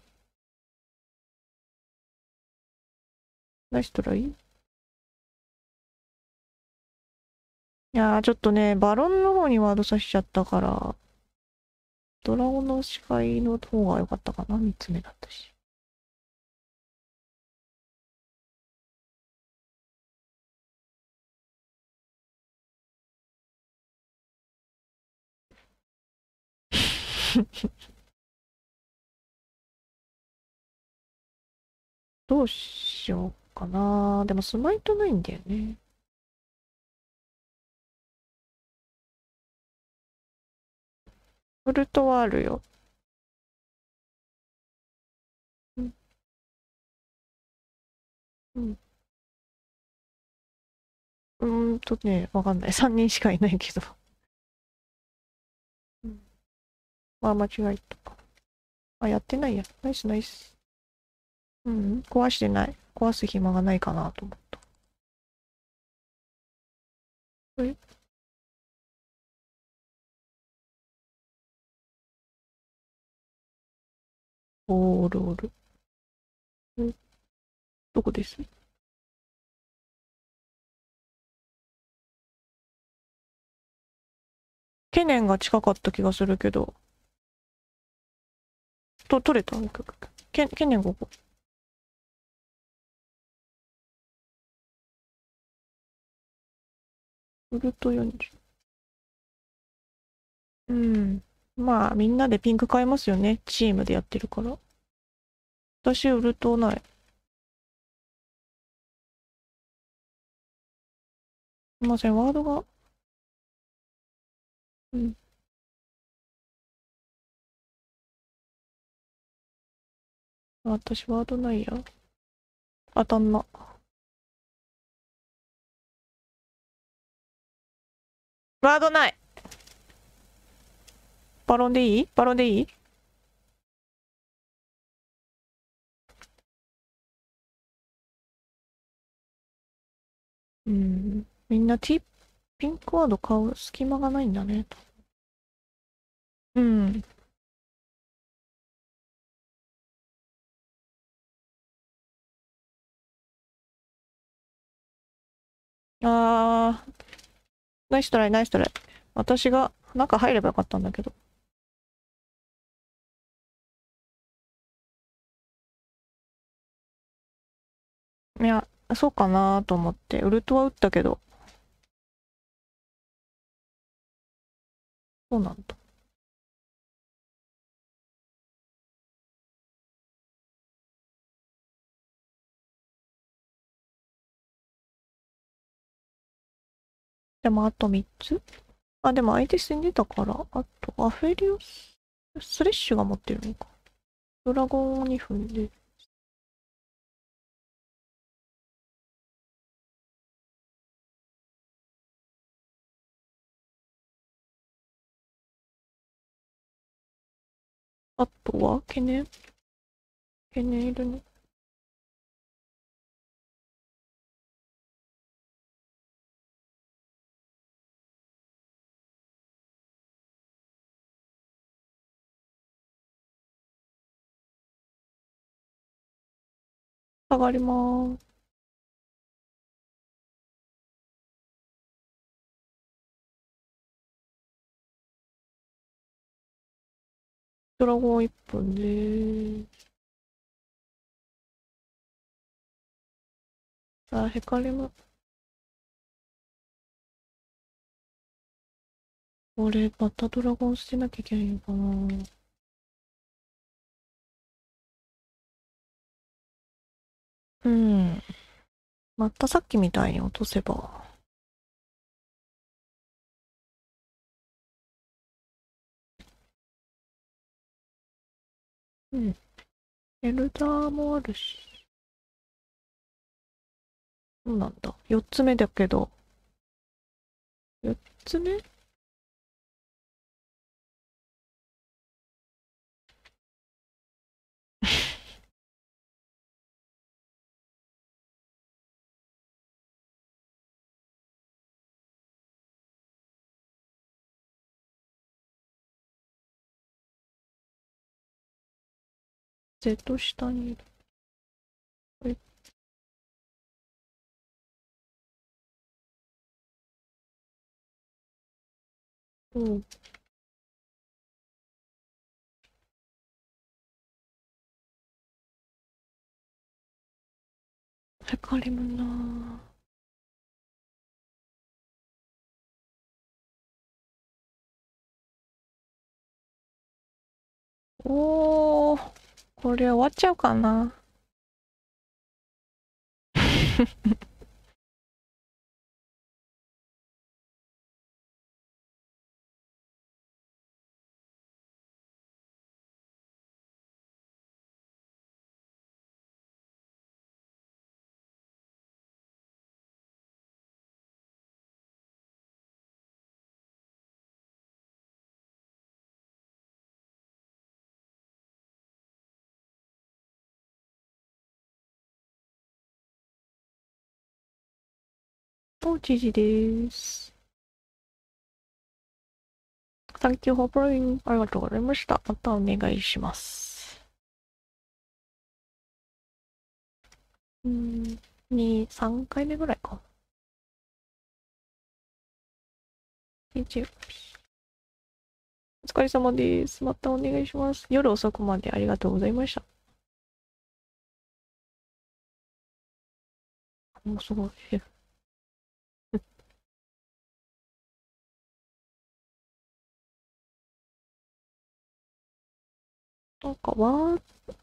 ナイストライ。いやー、ちょっとね、バロンの方にワード刺しちゃったから、ドラゴンの視界の方が良かったかな。みっつめだったし。どうしようかな。でもスマイトないんだよね。ウルトはあるよ。うん。うん。うーんとね、わかんない。さんにんしかいないけど。うん。まあ間違えたか。あ、やってないや。ナイスナイス。うん、壊してない。壊す暇がないかなと思った。え、オールオール。え、どこです？ケネンが近かった気がするけど。と、取れた？ケ、ケネンここ。ウルトよんじゅう。うん。まあ、みんなでピンク買いますよね。チームでやってるから。私、ウルトない。すいません、ワードが。うん。私、ワードないや。当たんな。ワードない。バロンでいい？バロンでいい？うん。みんな T、ピンクワード買う隙間がないんだね。うん。あー、ナイストライ、ナイストライ。私が中入ればよかったんだけど。いや、そうかなと思って。ウルトは打ったけど。そうなんだ。でもあとみっつ。あ、でも相手死んでたから、あとアフェリオス、スレッシュが持ってるのか。ドラゴンをにふんで。あとは懸念懸念いるね。下がりまーす。ドラゴンいっぷんでーす。あ、ヘカリム。俺、またドラゴン捨てなきゃいけないのかな。うん。またさっきみたいに落とせば。うん。エルダーもあるし。そうなんだ。よっつめだけど。よっつめ。 Z 下にいる。えっと、ヘカリムなぁ。おー、これ終わっちゃうかな。 お、知事です。Thank you for playing. ありがとうございました。またお願いします。うん、に、さんかいめぐらいか。一応お疲れ様です。またお願いします。夜遅くまでありがとうございました。もうすごい。なんか、ワー